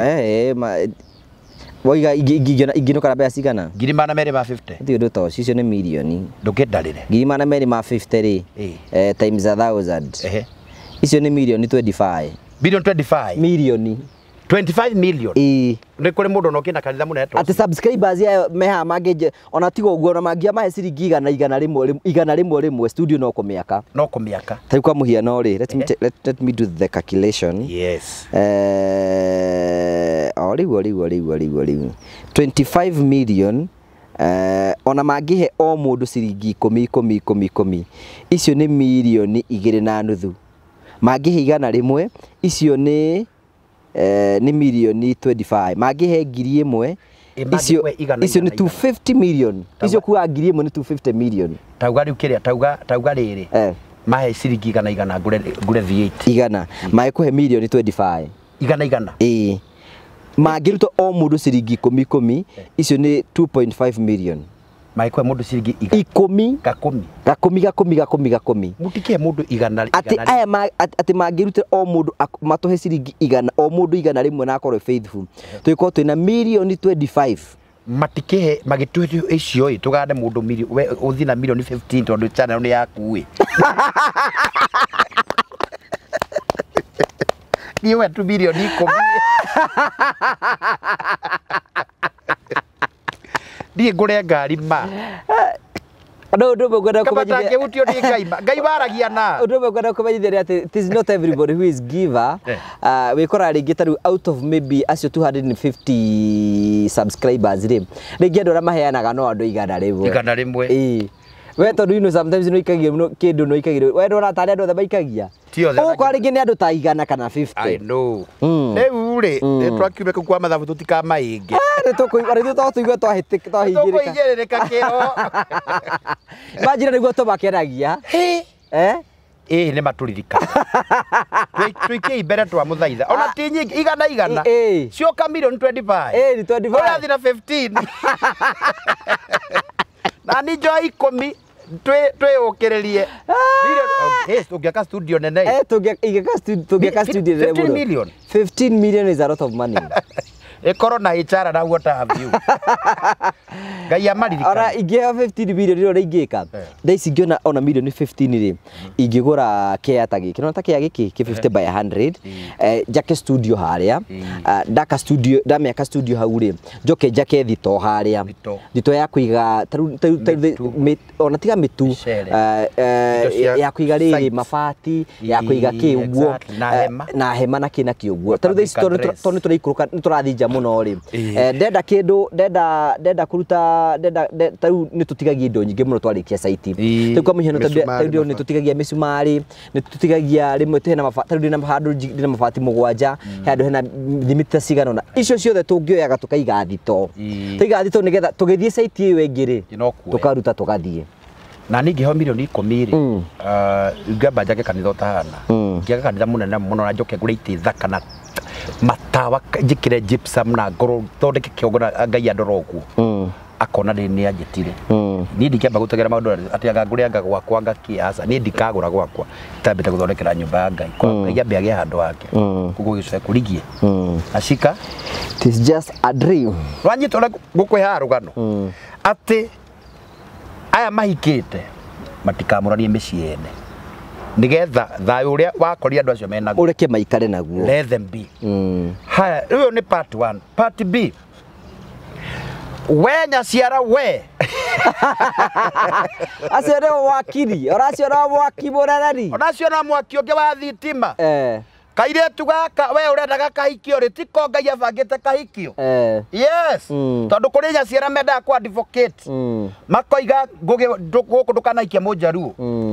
waiga ingino kana bea cigana ngiri magana meri ma 50 ti undu to cicio ni milioni ndukindarire ngiri magana meri ma 50 ri times 1000 icio ni milioni 25 billion 25 milioni 25 million ni kuri mundu no kina kanitha munene ati subscribers ya meha mange ona tigo uguo na mangia mahe ciringi igana rimwe studio no kumiaka tari kwa muhiano ri let me do the calculation yes riu 25 million ona mangihe o mundu ciringi 10 icio ni milioni 2.5 mangihe igana rimwe icio ni milioni 25 mangihe ngiri imwe icio ni 250 million icio kuga ngiri ĩmwe ni 250 million tauga riu kiria tauga riri mahe ciringi igana ngure V8 igana mahe kuhe million 25 igana mangĩruta o mũndũ ciringi 10 icio ni 2.5 million mahe kuhe mũndũ ciringi 10 mutike mũndũ igana ati mangĩruta o mũndũ matuhe ciringi igana o mũndũ igana rĩmwe na akorwo faithful twĩkorwo twĩna million 25 matikehe magituhe icio tugande mundu we uthi na million 15 tondu channel ni yaku ni we 2 million iko ni ngure ngari ma Undu gwenda kumenya utio ni ngai baragia na undu gwenda kumenya ati it is not everybody who is giver wikora ringi taru out of maybe acio 250 subscribers ringi andu ara maheanaga no andu igana rimwe we tondu you sometimes no ikagia kindu no ikagia we ndona tani andu othe maikagia kwa ringi ni andu ta igana kana 50 I know riu ri twakiume kwa mathabu tutikamaingi tuigwe twahingirika kiro imagine niguo tumakenagia ni maturirika twiki mbere twa muthaitha ona ti nyingi igana cioka million 25 ni 25 urathi na 15 na ni jo 10 twĩũkĩrĩrie tũngĩaka studio nene tũngĩaka studio nene 15 million is a lot of money ĩkorwo na HR na what have you ngai amaririkana ora ingĩheo 15 million rĩo ingĩka thaa ici ingĩona ona million 15 rĩ ingĩgũra kea ta gĩkĩ no ta kea gĩkĩ 50 by 100 njake studio harĩa ndaka studio ndamĩaka studio hau rĩ njoke njake thito harĩa thito ya kũiga ona tiga mitu ya kũiga rĩrĩ mabati ya kũiga kĩ ũguo na hema na kina kĩ ũguo tarũ ici tondũ tũraikũrũka nĩtũrathinja muno ri ndenda kindu ndenda kuruta tarũ nĩtũtigagia indo nyingĩ mũno twarikia site tarũ kwa mũhiano tarũ nĩtũtigagia misumari nĩtũtigagia rimwe tena mabati tarũ ndina handu ndina mabati mũgwanja handu hena thimita cigana na icio ciothe tũngĩoyaga tukaiga thito tũiga thito nĩgetha tũgĩthiĩ site ĩyo ĩngĩ rĩ tukaruta tugathiĩ na ningĩho million 10 rĩ ngamba njake kanitha utahana ngiaga kanitha munene muno na njoke ngure iti thaka na matawa njikire gypsum na ngoro thondeke kĩongo na ngai andoroku akona ni anjitire ni ndikamba gutegera maundu ati anga ngure anga gwakwa ngakiasa ni ndikagura gwakwa tambite guthondekera nyumba ya ngai kwa ngai ambiage handu wake kugo gicoe kurigie ashika it is just a dream rwanyitore gukwiha rugano ati aya mahikite matikamuranie mĩciĩ ene nigetha thayo uria wakoria andu acio menaguo ureke maikare naguo let them be haya hiyo ni part 1 part B wenya ciara we acio nĩ wakiri oracio no mwaki mũrereri onacio no mwaki ũngĩ wa thitima kairetu gaka we urendaga kahikio ri tiko ngai abangite kahikio yes tondu kuri nya ciara menda ku advocate makoiga ngugi guku ndukanaikia mujaruo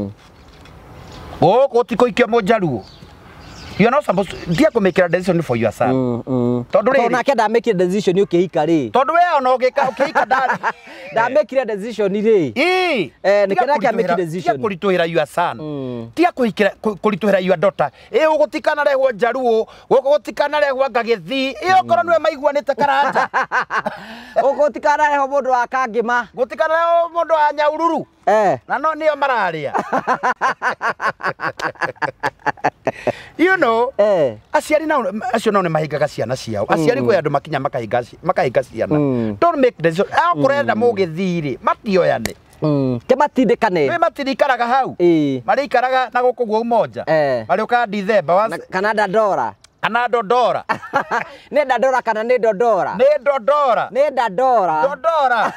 guku tikoikia mujaruo you know supposed to make a decision for your son tondu ri nake da make a decision ukihika ri tondu we ona ukihika da make a decision ri nikenake make a decision kurituhira your son tia kurituhira your daughter ugutikana rehwo njaruo ugutikana rehwo ngagithii korwo niwe maiguanite karanja ugutikana rehwo mundu wa kangima gutikana rehwo mundu wa nyaururu na no niyo mararia you know aciari na acio no ne mahingaga ciana ciao aciari gwe andu makinya makahinga ciana don't make decision kurenda mugithiri matioyane kematindikane we matindikaraga hau marikaraga na guku gwo umoja marioka December kana dadora kana dodora ne dadora kana ne dodora ne dodora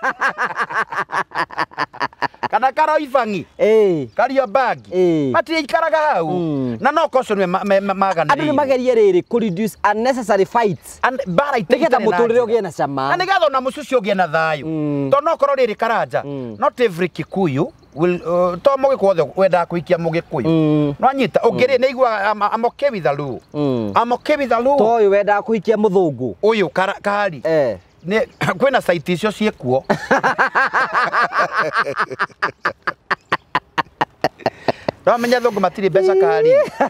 kana karo ifangi kario bagi matikaraga hau na no koso magana andu ni magerie riri ku reduce unnecessary fights and bara itegeta muturire ugie na cama na nigetha na mucucio ugie na thayu to no korwo riri karanja not every Kikuyu will to mugikwothe wenda kuikia mugikuyu no anyita ungiri ni igwa amoke with the law to uyu wenda kuikia muthungu uyu kari kwina site icio ciekuo no menya thungu matiri mbeca kari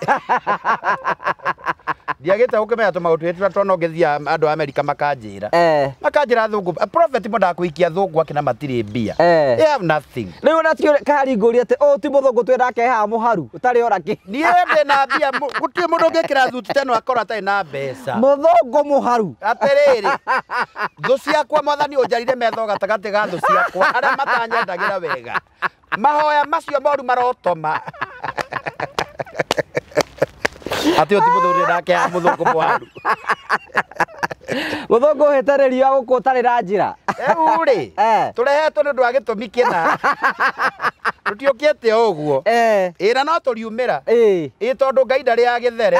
ndiagite ukimenya tumautu yetu twana ngethia andu America makanjira makanjira thungu prophet moda kuikia thungu akina matiri mbia they have nothing riu natio kari nguri ati o ti muthungu twenda keha muharu utari ora ki nie ndi na mbia gutie mundu ngikira thuti teno akora atai na mbeca muthungu muharu atiriri thu ciakwa mwathani unjarire metho gatagati ga thu ciakwa aria matanyendagira wega mahoya macio moru marotoma ati oti muthuri nake muthungu mwaru muthungu hetererio guku utarira njira uri turehetwo ni ndu agitumi kina tutiukite uguo ira no turiumira tondu Ngai ndari agithere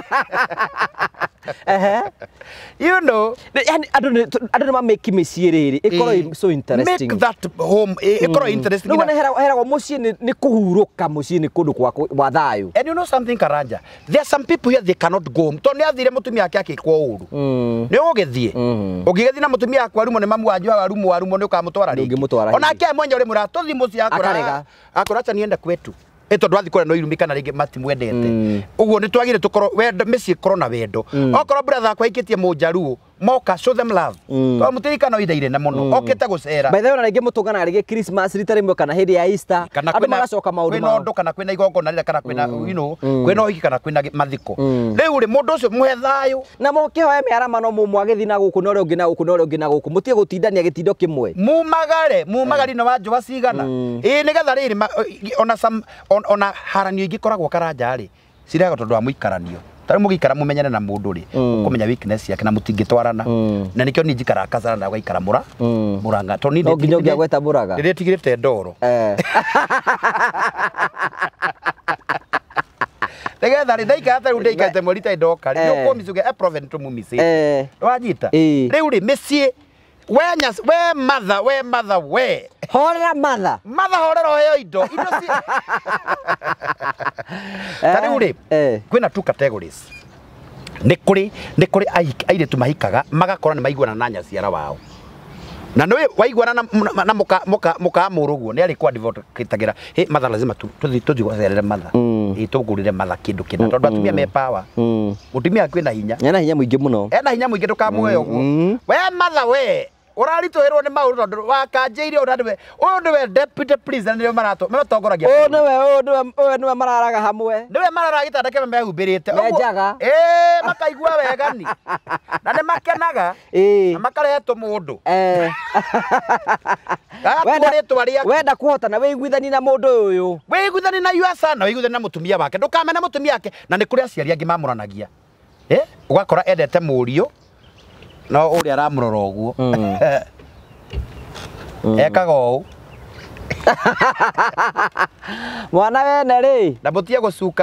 you know yani andu ma make micii riri ikoro so interesting make that home ikoro interesting no heragwo mucii ni kuhuruka mucii ni kundu kwa thayu and you know something Karanja there are some people here they cannot go home to ni athire mutumia yake akikwo uru ni ugithie ugigethie na mutumia akwa rumo ni mamu wanju warumo ni ukamutwara ringi ona ke mwenye uri muratuthi mucii akora acha niende kwetu eto ndwathi kore no irumika na ringi matimwendete uguo ni twagire tukoro wendo micii korona wendo okoro brother akwa ikitie mujaruo moka show them love to mutirika no idaire na muno okete gucera by the way na ringi mutungana ringi Christmas ritari mwe kana hindi ya Easter andu magacoka maundu ma ndo kana kwina igongona rira kana kwina you know kwina uhiki kana kwina mathiko riu ri mundu ucio muhe thayu na mokihoya miarama no mumwagithi na guku no ri ungi na guku no ri ungi na guku mutie gutindania gitindo kimwe mumagari no wa Jehova cigana nigetha riri ona haranio ingikoragwo Karanja ri cirega tondu wa muikaranio tari mugikara mumenyane na mundu ri ukumenya weakness yake na mutingitwarana na nikyo ni njikara kazana na gaikara muranga to ni nginya ngia gweta muraga rire tigirite ndoro nigetha ri ndaikara tari ndaikate morita ndoka ri ukumicuge proven to mumisi wanyita riu ri micii we mother we horera mother horera heyo indo ci tari uri kwina two categories ni kuri aire tu mahikaga magakora ni maiguana na nyaciara wao na nwe waiguana na muka muruguo ni ari kwa advocate he mother lazima tuthi gwacerere mother itugurire mother kindu kina tondu atumia me power mutumia kwina hinya ena hinya muingi muno ena hinya muingi ndukamuoyo guo we mother we uraritoherwo ni maundu tondu wakanjeirie unaniwe uyu niwe deputy president niwe maratongoragia uyu niwe mararaga hamwe niwe mararaga gitanda kime mehumbirite menjaga makaigua wegani na ni makenaga na makarehetwo mundu wenda kuhotana wiguithani na mundu uyu wiguithani na yuasa na wiguithani na mutumia wake ndukamena mutumia wake na ni kuri aciari angi mamuranagia ugakora endete murio no uri aramurora uguo ekaga uu mwana wene ri na mutie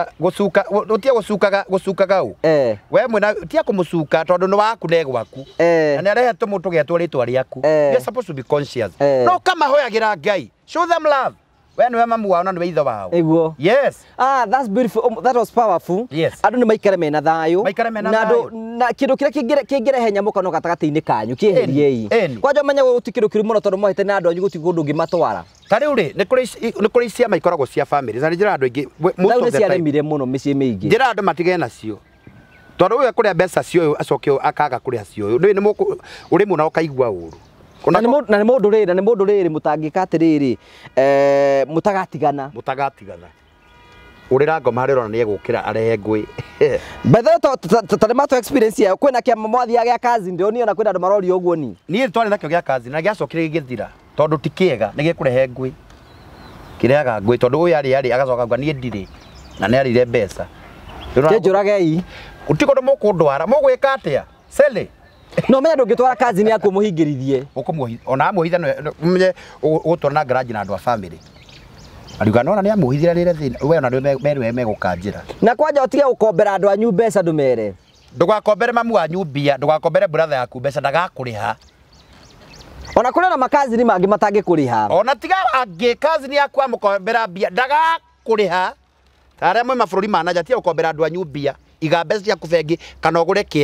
gucukaga u we mwena tie kumucuka tondu ni waku ne gwaku na ni arehetwo mundu getwo ritwa riaku you supposed to be conscious no kama hoyagira Ngai show them love we niwe mamu wao na niwe ithe wao iguo yes that's beautiful that was powerful yes andu ni maikare mena thayu na kindu kira kingire henya mukano gatagati-ini kanyu kieheriei kwanja menye gutikiru kiru muno tondu mohete na andu anyu guti gundu ngimatwara tari uri ni kuri ciama ikoragwo cia family na njira andu ingi muno ciaremire muno micii mingi njira andu matige nacio tondu uyu kuria mbeca cio acoke akaga kuria cio ni uri muno ukaigua uru na ni mundu riri mutangika atiriri mutagatigana urira ngoma riro ni egukira arehe ngui bethe tari mato experience ya kwina kiama mwathi ya kazi ndio ni ona kwina andu marori uguo ni twari nakio gia kazi na giacokire githira tondu ti kiega ni gikurehe ngui kireaga ngui tondu uyu ari agacoka ngwa ni ndiri na ni arire mbeca njuragei utiko mukundwara mugwika atia sele no menya ndungitwara kazi ni yaku muhingirithie ona amuhithia menye gutwara na garage na andu a family ariuga nona ni amuhithira rire thina we ona merwe megukanjira na kwanja utige gukombera andu anyu mbeca ndumere ndugakombere mamu wanyu mbia ndugakombere brother yaku mbeca ndagakuriha ona kuri na makazi ni mangi matangikuriha ona tiga angi kazi ni yaku amukombera mbia ndagakuriha tare mwe mabũrũri manaja tia gukombera andu anyu mbia iga mbeca cia kubengi kana ugure kieha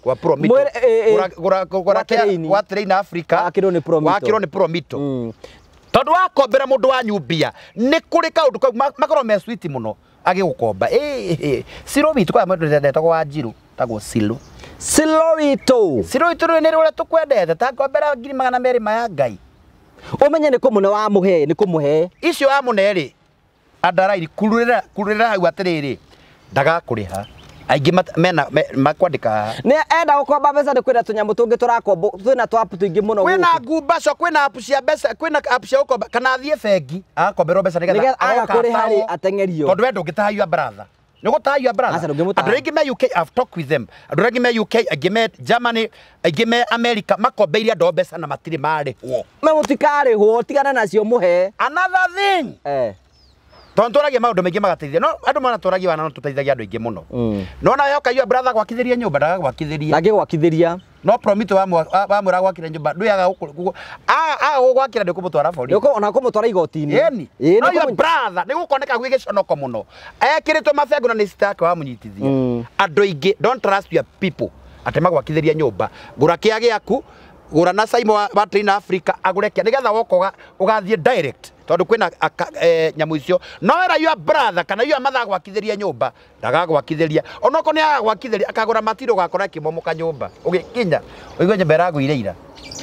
kwa Promito gura train Africa wakiro ni Promito tondu wakombera mundu wa nyumbia ni kuri kaundu kau makorwo me sweet muno agigukomba Siro witu kwa mundu ndetagwo Wanjiru tagwo Siro witu ni ule tukwendete takombera 200 maya Ngai umenye ni kumune wa muhe ni kumuhe icio amune ri andarairi kurira hau atiriri ndagakuriha aingi mena makwandika ne enda gukomba mbeca ni kwina tunyamu tungi turakomba twina twapu tuingi muno kwina ngumbaco kwina apu cia mbeca kwina apu cia gukomba kana athie bengi akomberwo mbeca nigetha agakuri hari atengerio tondu wendo ngitahayua brother Niko tayo brother. Adoregi me UK, I've talked with them. Adoregi me UK, agime Germany, agime America, makoberia do besa na matiri mare. Me mutikare ho, tigana nacio muhe. Another thing. Tontoragia maundu maingi magateithia. No andu mana toragia wana no tuteithagia andu aingi muno. No na yoka yu brother gwakithiria nyumba ndaga gwakithiria. Nage gwakithiria. No Promito wa mwira gwakira nyumba nduyaga gwakira ndikumutwara bori. Yuko ona kumutwara igoti-ini. Yeni. No your brother nigukoneka gwi giconoko muno. Ekiritwo mafengo na ni stack wa munyitithia. Andu aingi don't trust your people. Atema gwakithiria nyumba. Gura kia giaku, gura na Saimo wa Train Africa agure kia nigetha wokoga ugathie direct. Tondu kwina nyamu icio no era your brother kana your mother gwakithiria nyumba ndaga gwakithiria onoko ni aga gwakithiria akagura matiro gakora kimomoka nyumba ugikinya uigwe nyumba iraguire ira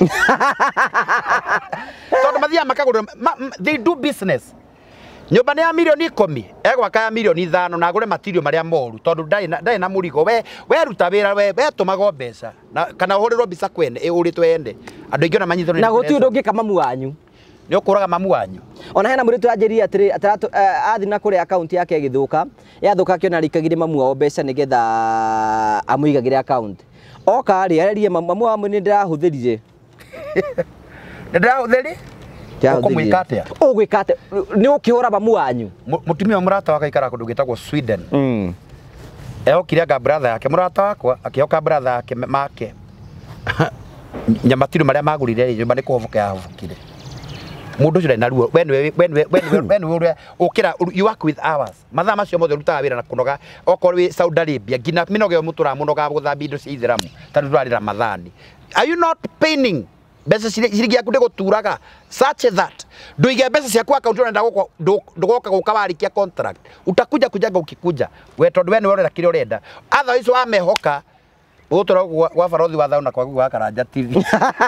tondu mathia makagura they do business nyumba ni ya milioni 10 egwaka ya milioni 5 na agure matirio maria moru tondu ndai na murigo we ruta wira we tumago mbeca kana uhurirwo mbica kwene uritwe ende andu ingi ona manyithwo na guti undu ngika mamu wanyu ni ukuraga mamu wanyu ona hena muritu anjiria atiri athi na kuri account yake igithuka yathuka kiona rikagire mamu wao mbeca nigetha amuigagire account oka ri arerie mamu wa ni ndirahuthirije ndirahuthiri ukumwikatia ugwikate ni ukihura mamu wanyu mutumia murata waka ikara kundu gitagwo Sweden eokire ga brother yake murata wakwa akioka brother yake make nyamatiru maria magurire nyumba ni kuhovoka yahovokire mundu ucio na ruo when ukira you work with hours mathaa macio mothe rutaga wira na kunoga okorwo wi Saudi Arabia ngina minoge mutura munoga guthambia indo cia itheramu tatu twarira mathani are you not paying mbeca ciringi yaku ndiguturaga such that nduige mbeca ciaku account urenda ndugoka guka warikia contract utakuja kujaga ukikuja we tondu we ni urenda kire urenda otherwise wamehoka utura gwa barothi wa thauna kwa gwa Karanja TV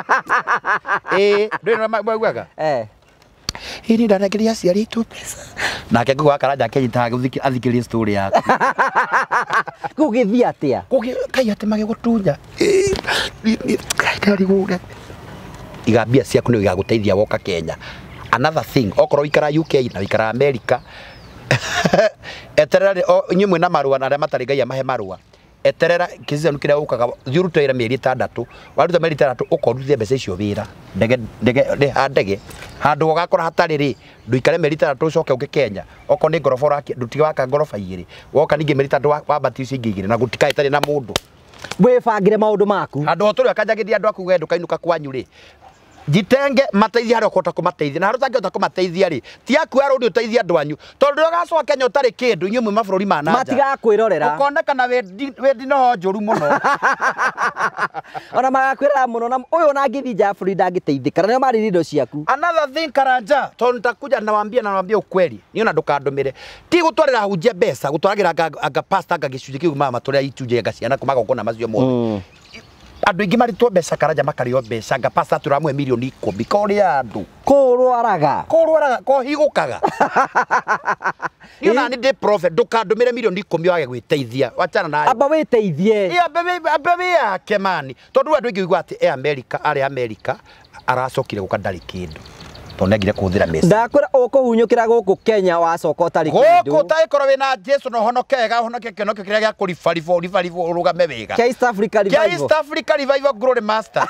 ndio magwaga ini ndanagiria aciari tu pesa nake gwa Karanja kenyitaga athikirie story yaku kugithia atia kai ate mage gutunya kari guga igambia ciaku ni igaguteithia woka Kenya another thing okorwo ikara UK na ikara America eterera nyumwe na marua na aria matari Ngai amahe marua eterera kizanu kira ukaga thiuruto ira mieri 6 waruta mieri 3 ukoruthia mbeca icio wira ndege handu ugakora hatari ri nduikare mieri 3 ucoke uke Kenya oko ni ngorofora ndutiga waka ngorofa igiri woka ninge mieri 3 wa bati icio ingigire na gutika itari na mundu webangire maundu maku handu oturi akanjagiria andu aku gendu kainuka kwanyu ri jitenge mateithia hari okota kumateithia na haruta ngota kumateithia ri ti aku aro ndi uteithia andu anyu tondu ugacoka Kenya utari kindu inyuĩ mabũrũri ma nanja matiga kwirorera ukonekana wendi no njoru muno ona magakwira muno na uyu na ngithi nja bũrũri ndangiteithĩka na nĩo marĩ indo ciaku another thing Karanja tondu nitakuja nawaambia ukweli niona ndukandumire ti gutwarira hunjia mbeca gutwaragira anga pastor anga gicunjĩ kiu mama tũrĩa ituje ngaciana kumaga ukona macio mothe andu ingi maritwo mbeca Karanja makario mbeca anga pastor turamwe milioni 10 kori andu kurwaraga ko higukaga niona ni de prophet ndukandumire milioni 10 wage gwiteithia wachana nayo aba witeithie bebe ya kemani tondu andu ingi igwa ati America aracokire gukandari kindu tonegire kuthira mesa ndakwira ukuhunyukira guku Kenya wacoka utari kindu guku taikorwo wina Jesu no honokega honoke kinokio kiria gya kurifarivo rugame wega East Africa Revival Glory Master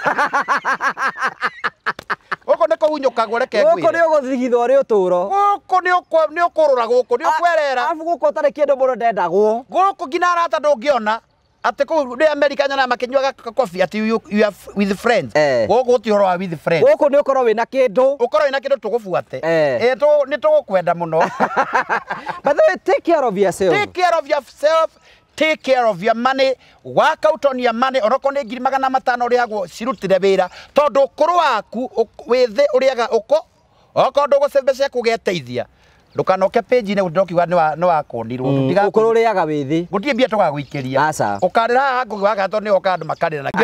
guku niko hunyuka goreke guku ni uguthigithwo ri uturo guku ni ukurura guku ni ukwerera afu guku utari kindu muno ndendagwo guku ngina arata ndungiona ate ko de America nyana makinywaga coffee ati you are with friends guku utihoro wa with friends guku ni ukorwo wina kindu tugubuate ni tugukwenda muno but take care of yourself take care of your money, work out on your money. Onoko ni 500 uriagwo cirutire wira tondu ukuru waku withi uriaga uko oko ndugu sebese kugeteithia ndukanoke page-ini ndokiuga ni wakondirwo tutiga ukuru uriaga withi gutie mbia tugagwikiria aca ukarira haha ngugi wagato ni oka andu makarira na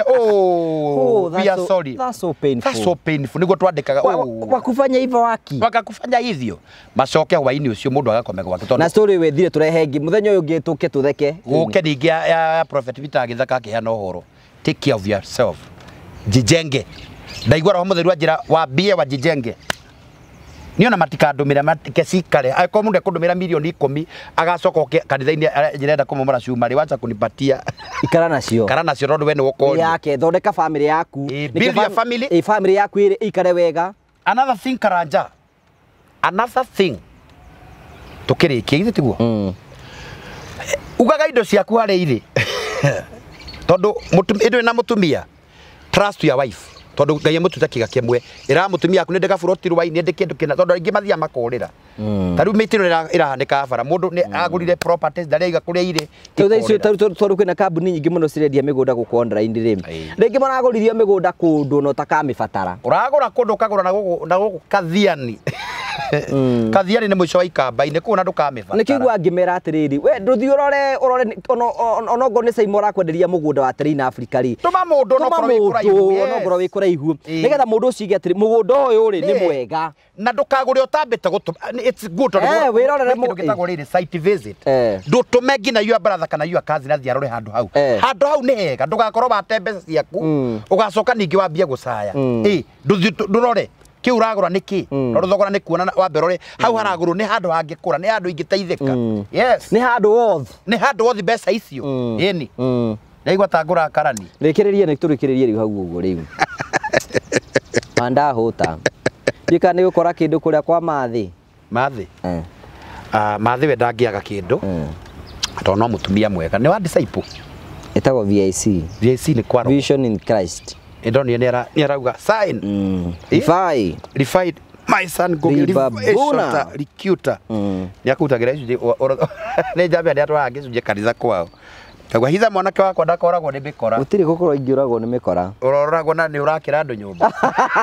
we are sorry, that's so painful, that's so painful. Niguo twandikaga wakufanya hivyo wakakufanya hivyo macoke hwaini ucio mundu agakome gwake tondu na story wethire turehe ngi muthenya uyu ngi tuke tutheke guke ningi ya prophet Peter agithaka akihana uhoro. Take care of yourself, jijenge. Ndaigua roho mutheru anjira wambie wa jijenge niona matikandumira matikecikare akorwo mundu ekundumira milioni 10 agacoka kanitha-ini njirenda kumomora cumari wacha kunipatia ikara nacio tondu we ni ukoni yake thondeka family yaku build your family family yaku ikare wega. Another thing Karanja, another thing tukirikia ithe tiguo ugaga indo ciaku hari iri tondu indo na mutumia trust your wife tondu ngai mututa kiga kimwe ira mutumia aku ndeka furotirwo waini ndi kindu kina tondu ingi mathia makorira taru mitino irahandika bara mundu ni agurire properties ndariga kuria ire tutha icio tondu kwina kambuni nyingi muno cirendia migunda guku online ri ringi maraguririo migunda kundu no takamibatara uragura kundu kagura na guku kathiani kathiani ni mwico wa ikamba-ini kuna ndukamibatara nikigwa ngimera atiriri we nduthi urore onogo ni Simon rakwenderia mugunda wa Train Africa ri tuma mundu onogoro wi kuraihu nigetha mundu ucio ige atiri mugunda uyu ri ni mwega na ndukagure utambite gutu it's good wirorere mundu gitagurire site visit ndutume ngina your brother kana your cousin athia rore handu hau ni hega ndugakorwo bate mbeca ciaku ugacoka ningi wambie gucaya nduthi ndurore ki uragura niki tondu thogora ni kuona wambe rore hau haraguru ni handu hangikura ni handu ingiteithika yes ni handu woth mbeca icio ini ndaigua ta ngura karani rekeririe ni turikiririe riu hau uguo riu manda huta dika ni gukora kindu kuria kwa mathi mathi we ndangiaga kindu tondu no mutumia mwega ni wa disciple etagwo VIC ni kwaro Vision in Christ ndoni ni arauga sign refined my son Gogibuna Ricuta ni akutagira icu ni njambe ni atwara ngicunje kanitha kwao kagwa hitha mwanake wakwa ndakoragwo ni mikora utiri gukorwo ingiuragwo ni mikora uroragwo na ni urakira andu nyumba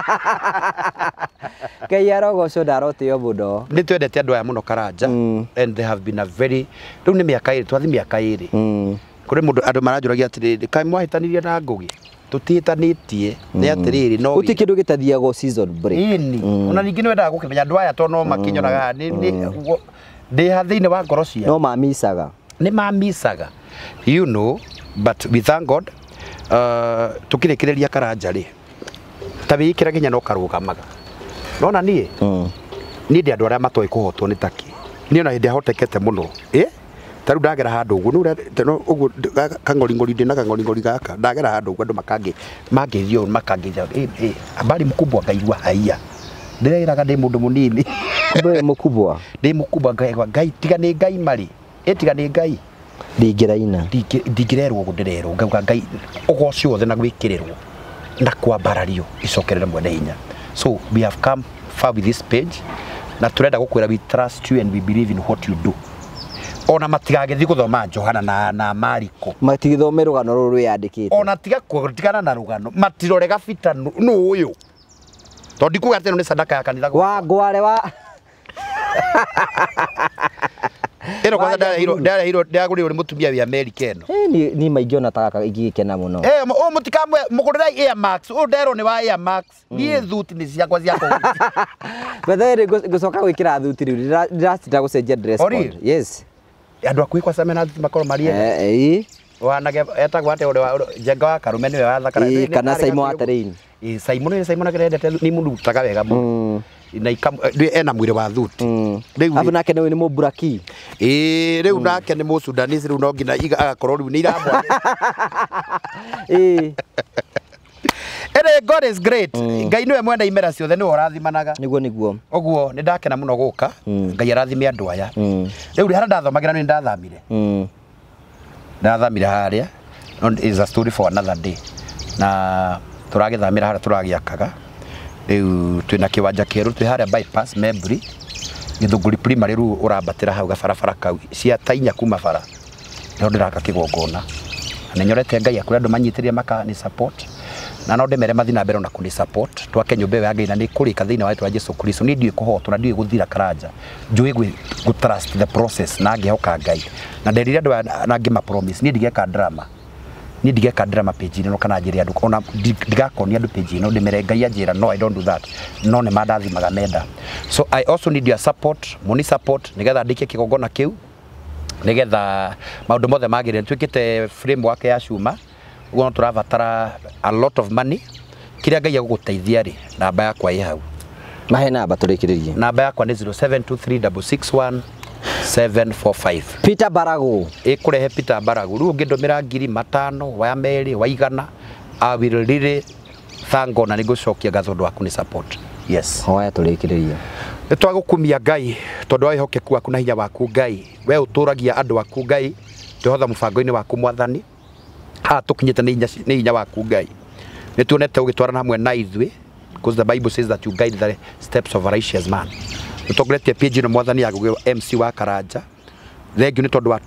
Ngai arogoco ndarotio muno ni twendete andu aya muno Karanja and they have been a very riu ni miaka iri twathi miaka iri kuri mundu andu maranjuragia atiriri kai mwahitanirie na Ngugi tutihitanitie ni atiriri no uti kindu gitathiago season break ona ningi ni wendaga gukimenya andu aya to no makinyonaga ni hathiini wa ngoro cia no mamisaga ni mamisaga you know but we thank God tukirikireria Karanja ri tabi ikira ginya no karugamaga nona nie ni ndi andu aria matoi kuhotwo ni taki ni ona hindi ahotekete muno taru ndagera handu uguo no uguo kang'oring'ori ndi na kang'oring'ori gaka ndagera handu uguo andu mangithio makangithia habari mkubwa ngaigua haiya ndirairaga ndi mundu munini mbe mkubwa ndi mkubwa ngai tiga ni ngai mari tiga ni ngai ndingirerwo gundirerwo ngauga ngai ugocio wothe na gwikirirwo na kwambarario icokerere mwene hinya. So we have come far with this page na turenda gukwira we trust you and we believe in what you do. Ona matigagethi guthoma Johana na Mariko matigithome rugano ruru yandikite ona tiga kutigana na rugano matirore gabita nu uyu tondi kuga ateno ni sadaka ya kanitha wa ngware wa ero kwanza ndara hiro ndaguri uri mutumia wi America eno ni maigiona taka igikena muno o mutikamwe mugurira Air Max o ndero ni wa Air Max ni thuti ni ciakwa ciako bethere gucoka gwikira thuti riu ndiratinda gucenjia dress code yes andu akuikwa samena makoro marie wanage etagwo ate uri jenga wa karume niwe wa thakara kana Simon Aterein Simon akirendete ni mundu taka wega mu na ena mwire wa thuti abu nake ni muburaki riu nake ni mu Sudanese riu no ngina agakorwo riu ni irabwa God is great. Ngai niwe mwenda imera ciothe ni orathimanaga niguo oguo ni ndakena muno guka ngai arathime andu aya riu hara ndathomagira ni ndathamire haria is a story for another day na turagithamira haria turagiakaga riu twina kiwanja kieru twi haria bypass Membri Githunguri primary riu urambatira hau gabarabara kau cia tainya kuma bara no ndiraka kigongona na nyorete Ngai akure andu manyitirie maka ni support na no ndemere mathina mbere na kuni support twake nyumbe ya Ngai na ni kurika thina wa twa Jesu Kristo ni ndiye kuhotwo na ndiye guthira karanja njui gu trust the process na ngehoka Ngai na nderire andu na ngima promise ni ndigeka drama page no kana njiri andu ona ndigakoni andu page no ndemere Ngai anjira no I don't do that no ne madathimaga menda so I also need your support money support nigetha ndike kigongona kiu nigetha maundu mothe magire twikite framework ya Cuma ugo turabatara a lot of money kiria Ngai aguguteithia ri namba yakwa i hau mahe namba turikiririe namba yakwa ni 0723661745 Peter Baragu ikurehe Peter Baragu ru ngindumira 5,000 wa meri wa igana I will really thank God na nigucokia ngatho ndwaku ni support yes hoya turikiririe nitwagukumia Ngai tondu wihokeku waku na hinya waku Ngai we uturagia andu aku Ngai tuhotha mubango-ini waku mwathani ha tukinyite ni hinya waku Ngai nituonete ugitwarana hamwe na ithui because the Bible says that you guide the steps of a righteous man nitogretie page no mwathani yagu MC wa Karanja thegi ni tondu wa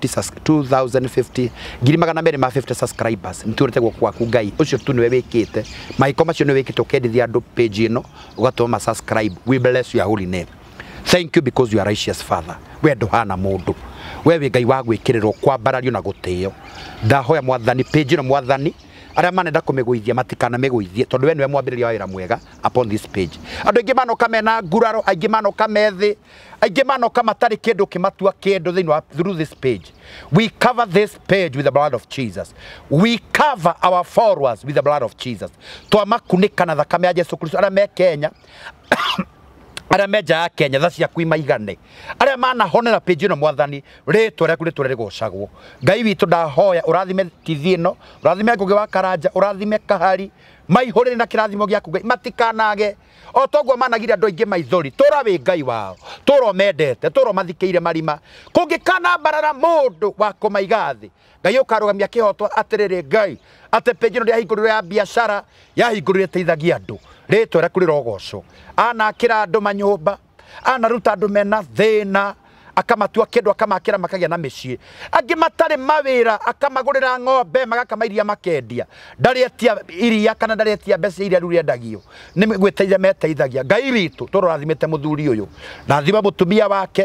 2050 ngiri magana meri ma 50 subscribers nituonete gwaku Ngai ucio tu niwe wikite maiko macio niwe wikite ukendithia andu page ino ugatoma subscribe we bless your holy name thank you because you are righteous father we nduhana mundu wewe Ngai wa gwikirirwo kwambarario na guteo ndahoya mwathani page no mwathani aria manenda kumiguithia matikana miguithie tondu we niwe mwambiriria wa wira mwega upon this page andu ingi manoka mena nguraro aingi manoka methi aingi manoka matari kindu kimatua kindu thini wa through this page we cover this page with the blood of Jesus we cover our followers with the blood of Jesus twamakunika na thakame ya Jesu Kristo aria me Kenya aria meja ya Kenya tha ciaku imaigane aria manahonera page ino mwathani ritwa riaku rigocagwo Ngai witu ndahoya urathime TV ino urathime Ngugi wa Karanja urathime Kahari maihurire na kirathimo giaku Ngai matikanage o toguo managira andu aingi maithori tura wi Ngai wao tura mendete tura mathikeire marima kungikana barara mundu wa kumaigathi Ngai ukarugamia kihoto atiriri Ngai ate page ino yahingurire ya biashara yahingurire teithagia andu ritwa riaku rirogocwo ana kira andu manyumba ana ruta andu mena thina akamatua kindu akamakira makagia na micii angi matari mawira akamagurira ng'ombe magakamairia makendia ndaretia iria kana ndaretia mbeca iria ruri endagio ni gwiteithia meteithagia Ngai witu turathimite muthuri uyu na thima mutumia wake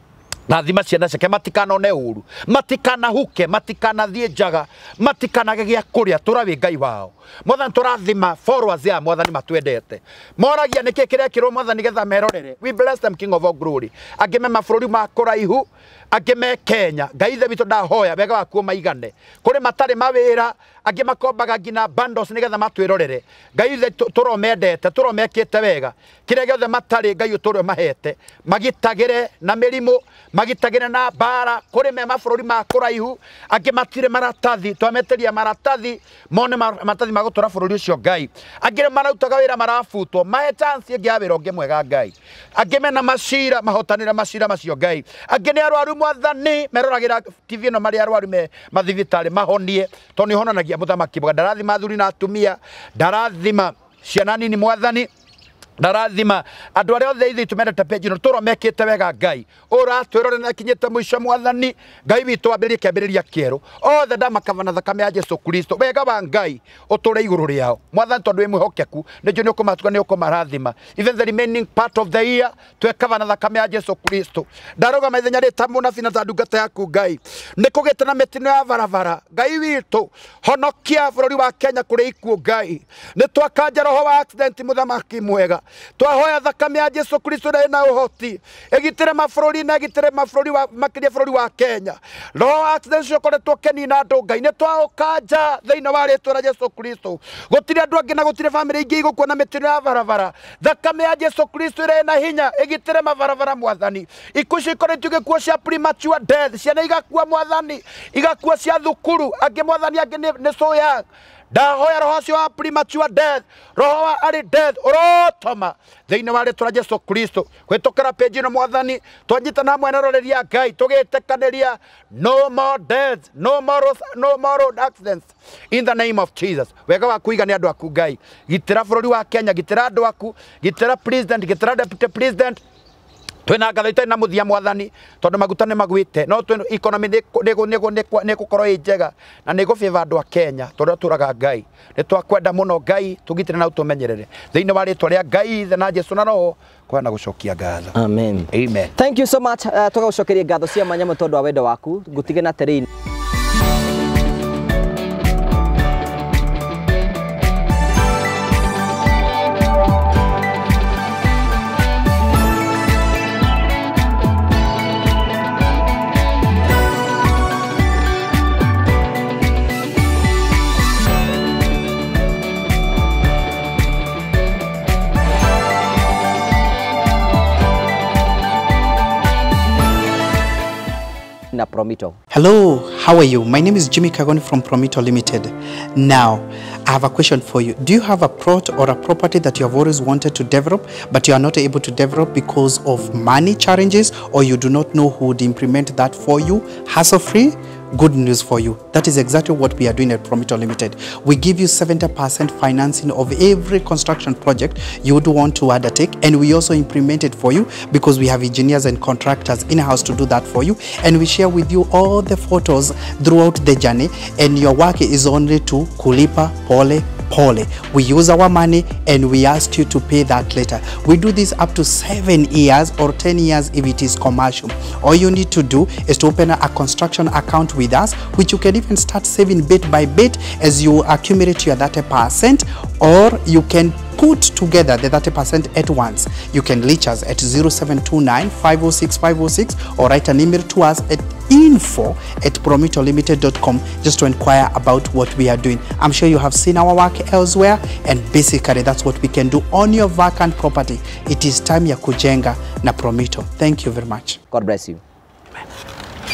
na thima ciana ciake matikanone uru matikanahuke matikanathie njaga matikanage gia kuria turawi Ngai wao mwathani turathima followers ya mwathani matwendete moragia niki kirekirwo mwathani getha merorere we bless them King of all glory angime mabũrũri ma kũraihu angime Kenya Ngai ithe witũ ndahoya wega waku maigane kuri matari mawira angi makombaga ngina bundles nigetha matwirorere Ngai ithe turomendete turomekite wega kiria giothe matari Ngai uturo mahete magitagire na mirimu magitagire na bara kuri me mabũrũri ma kũraihu angi matire maratathi twameteria maratathi mone maratathi magutura bũrũri ucio Ngai angire marautaga wira marafutwo mahe chance ingi ya wira ungi mwega Ngai angi mena macira mahotanira macira macio Ngai angi ni arwaru mwathani meroragira TV ino mari arwaru me mathibitari mahonie to ni honanagia muthamaki bwa ndarathima athuri na atumia ndarathima ciana nini mwathani ndarathima andu aria othe ithui tumendete page ino turomekite wega Ngai uratwirore na kinyite mwisho mwathani Ngai witu ambiririe kiambiriria kieru othe ndamakavana thakame ya Jesu Kristo wega wa Ngai uture iguru riao mwathani tondu imwihokeku nijo ni ukumatuka ni ukumarathima even the remaining part of the year twekavana thakame ya Jesu Kristo ndaroga maithenya rita munabii na ndungata yaku Ngai nikugite na mitino ya varavara Ngai witu honokia bũrũri wa Kenya kuri ikuo Ngai ni twakanja roho wa accident muthamaki mwega twahoya thakame ya Jesu Kristo na uhoti egitire mabũrũri na egitire mabũrũri wa makiria bũrũri wa Kenya roho accident cio koretwo kenina andu Ngai ni twaukanja thiini wa ritwa rĩa Jesu Kristo gutire andu angi na gutire family ingi igukua na mitino ya varavara thakame ya Jesu Kristo ire na hinya egitire mabaravara mwathani ikuci koretwo igikuo cia premature death ciana igakua mwathani igakua cia thukuru angi mwathani angi ni so young ndahoya roho cio wa premature death roho wa early death urotoma thiini wa ritwa rĩa Jesu Kristo kwitukira page ino mwathani twanyitana hamwe na roreria Ngai tugitikaniria no more death no more road accidents in the name of Jesus wega wa kuigania andu aku Ngai gitira bũrũri wa Kenya gitira andu aku gitira president gitira deputy president twina ngatho itarĩ na mũthia mwathani tondũ maguta nĩ magwĩte no economy nĩ gũkorwo ĩ njega na nĩ gũbĩva andũ a Kenya tondũ tũraga Ngai nĩ twakwenda mũno Ngai tũgitĩre na ũtũmenyerere thĩinĩ wa rĩtwa rĩa Ngai ithe na Jesũ na roho kwa na gũcokia ngatho. Amen. Amen. Thank you so much. Tũgagũcokeria ngatho cia manyamũ tondũ wa wendo waku ngutige na terĩini. Promito. Hello, how are you? My name is Jimmy Kagoni from Promito Limited. Now, I have a question for you. Do you have a plot or a property that you have always wanted to develop, but you are not able to develop because of money challenges, or you do not know who would implement that for you, hassle-free? Good news for you. That is exactly what we are doing at Promito Limited. We give you 70% financing of every construction project you would want to undertake, and we also implement it for you because we have engineers and contractors in-house to do that for you, and we share with you all the photos throughout the journey, and your work is only to kulipa pole pole. We use our money and we ask you to pay that later. We do this up to 7 years or 10 years if it is commercial. All you need to do is to open a construction account with us, which you can even start saving bit by bit as you accumulate your 30%, or you can put together the 30% at once. You can reach us at 0729 506 506 or write an email to us at info@promitolimited.com just to inquire about what we are doing. I'm sure you have seen our work elsewhere, and basically that's what we can do on your vacant property. It is time ya kujenga na Promito. Thank you very much. God bless you.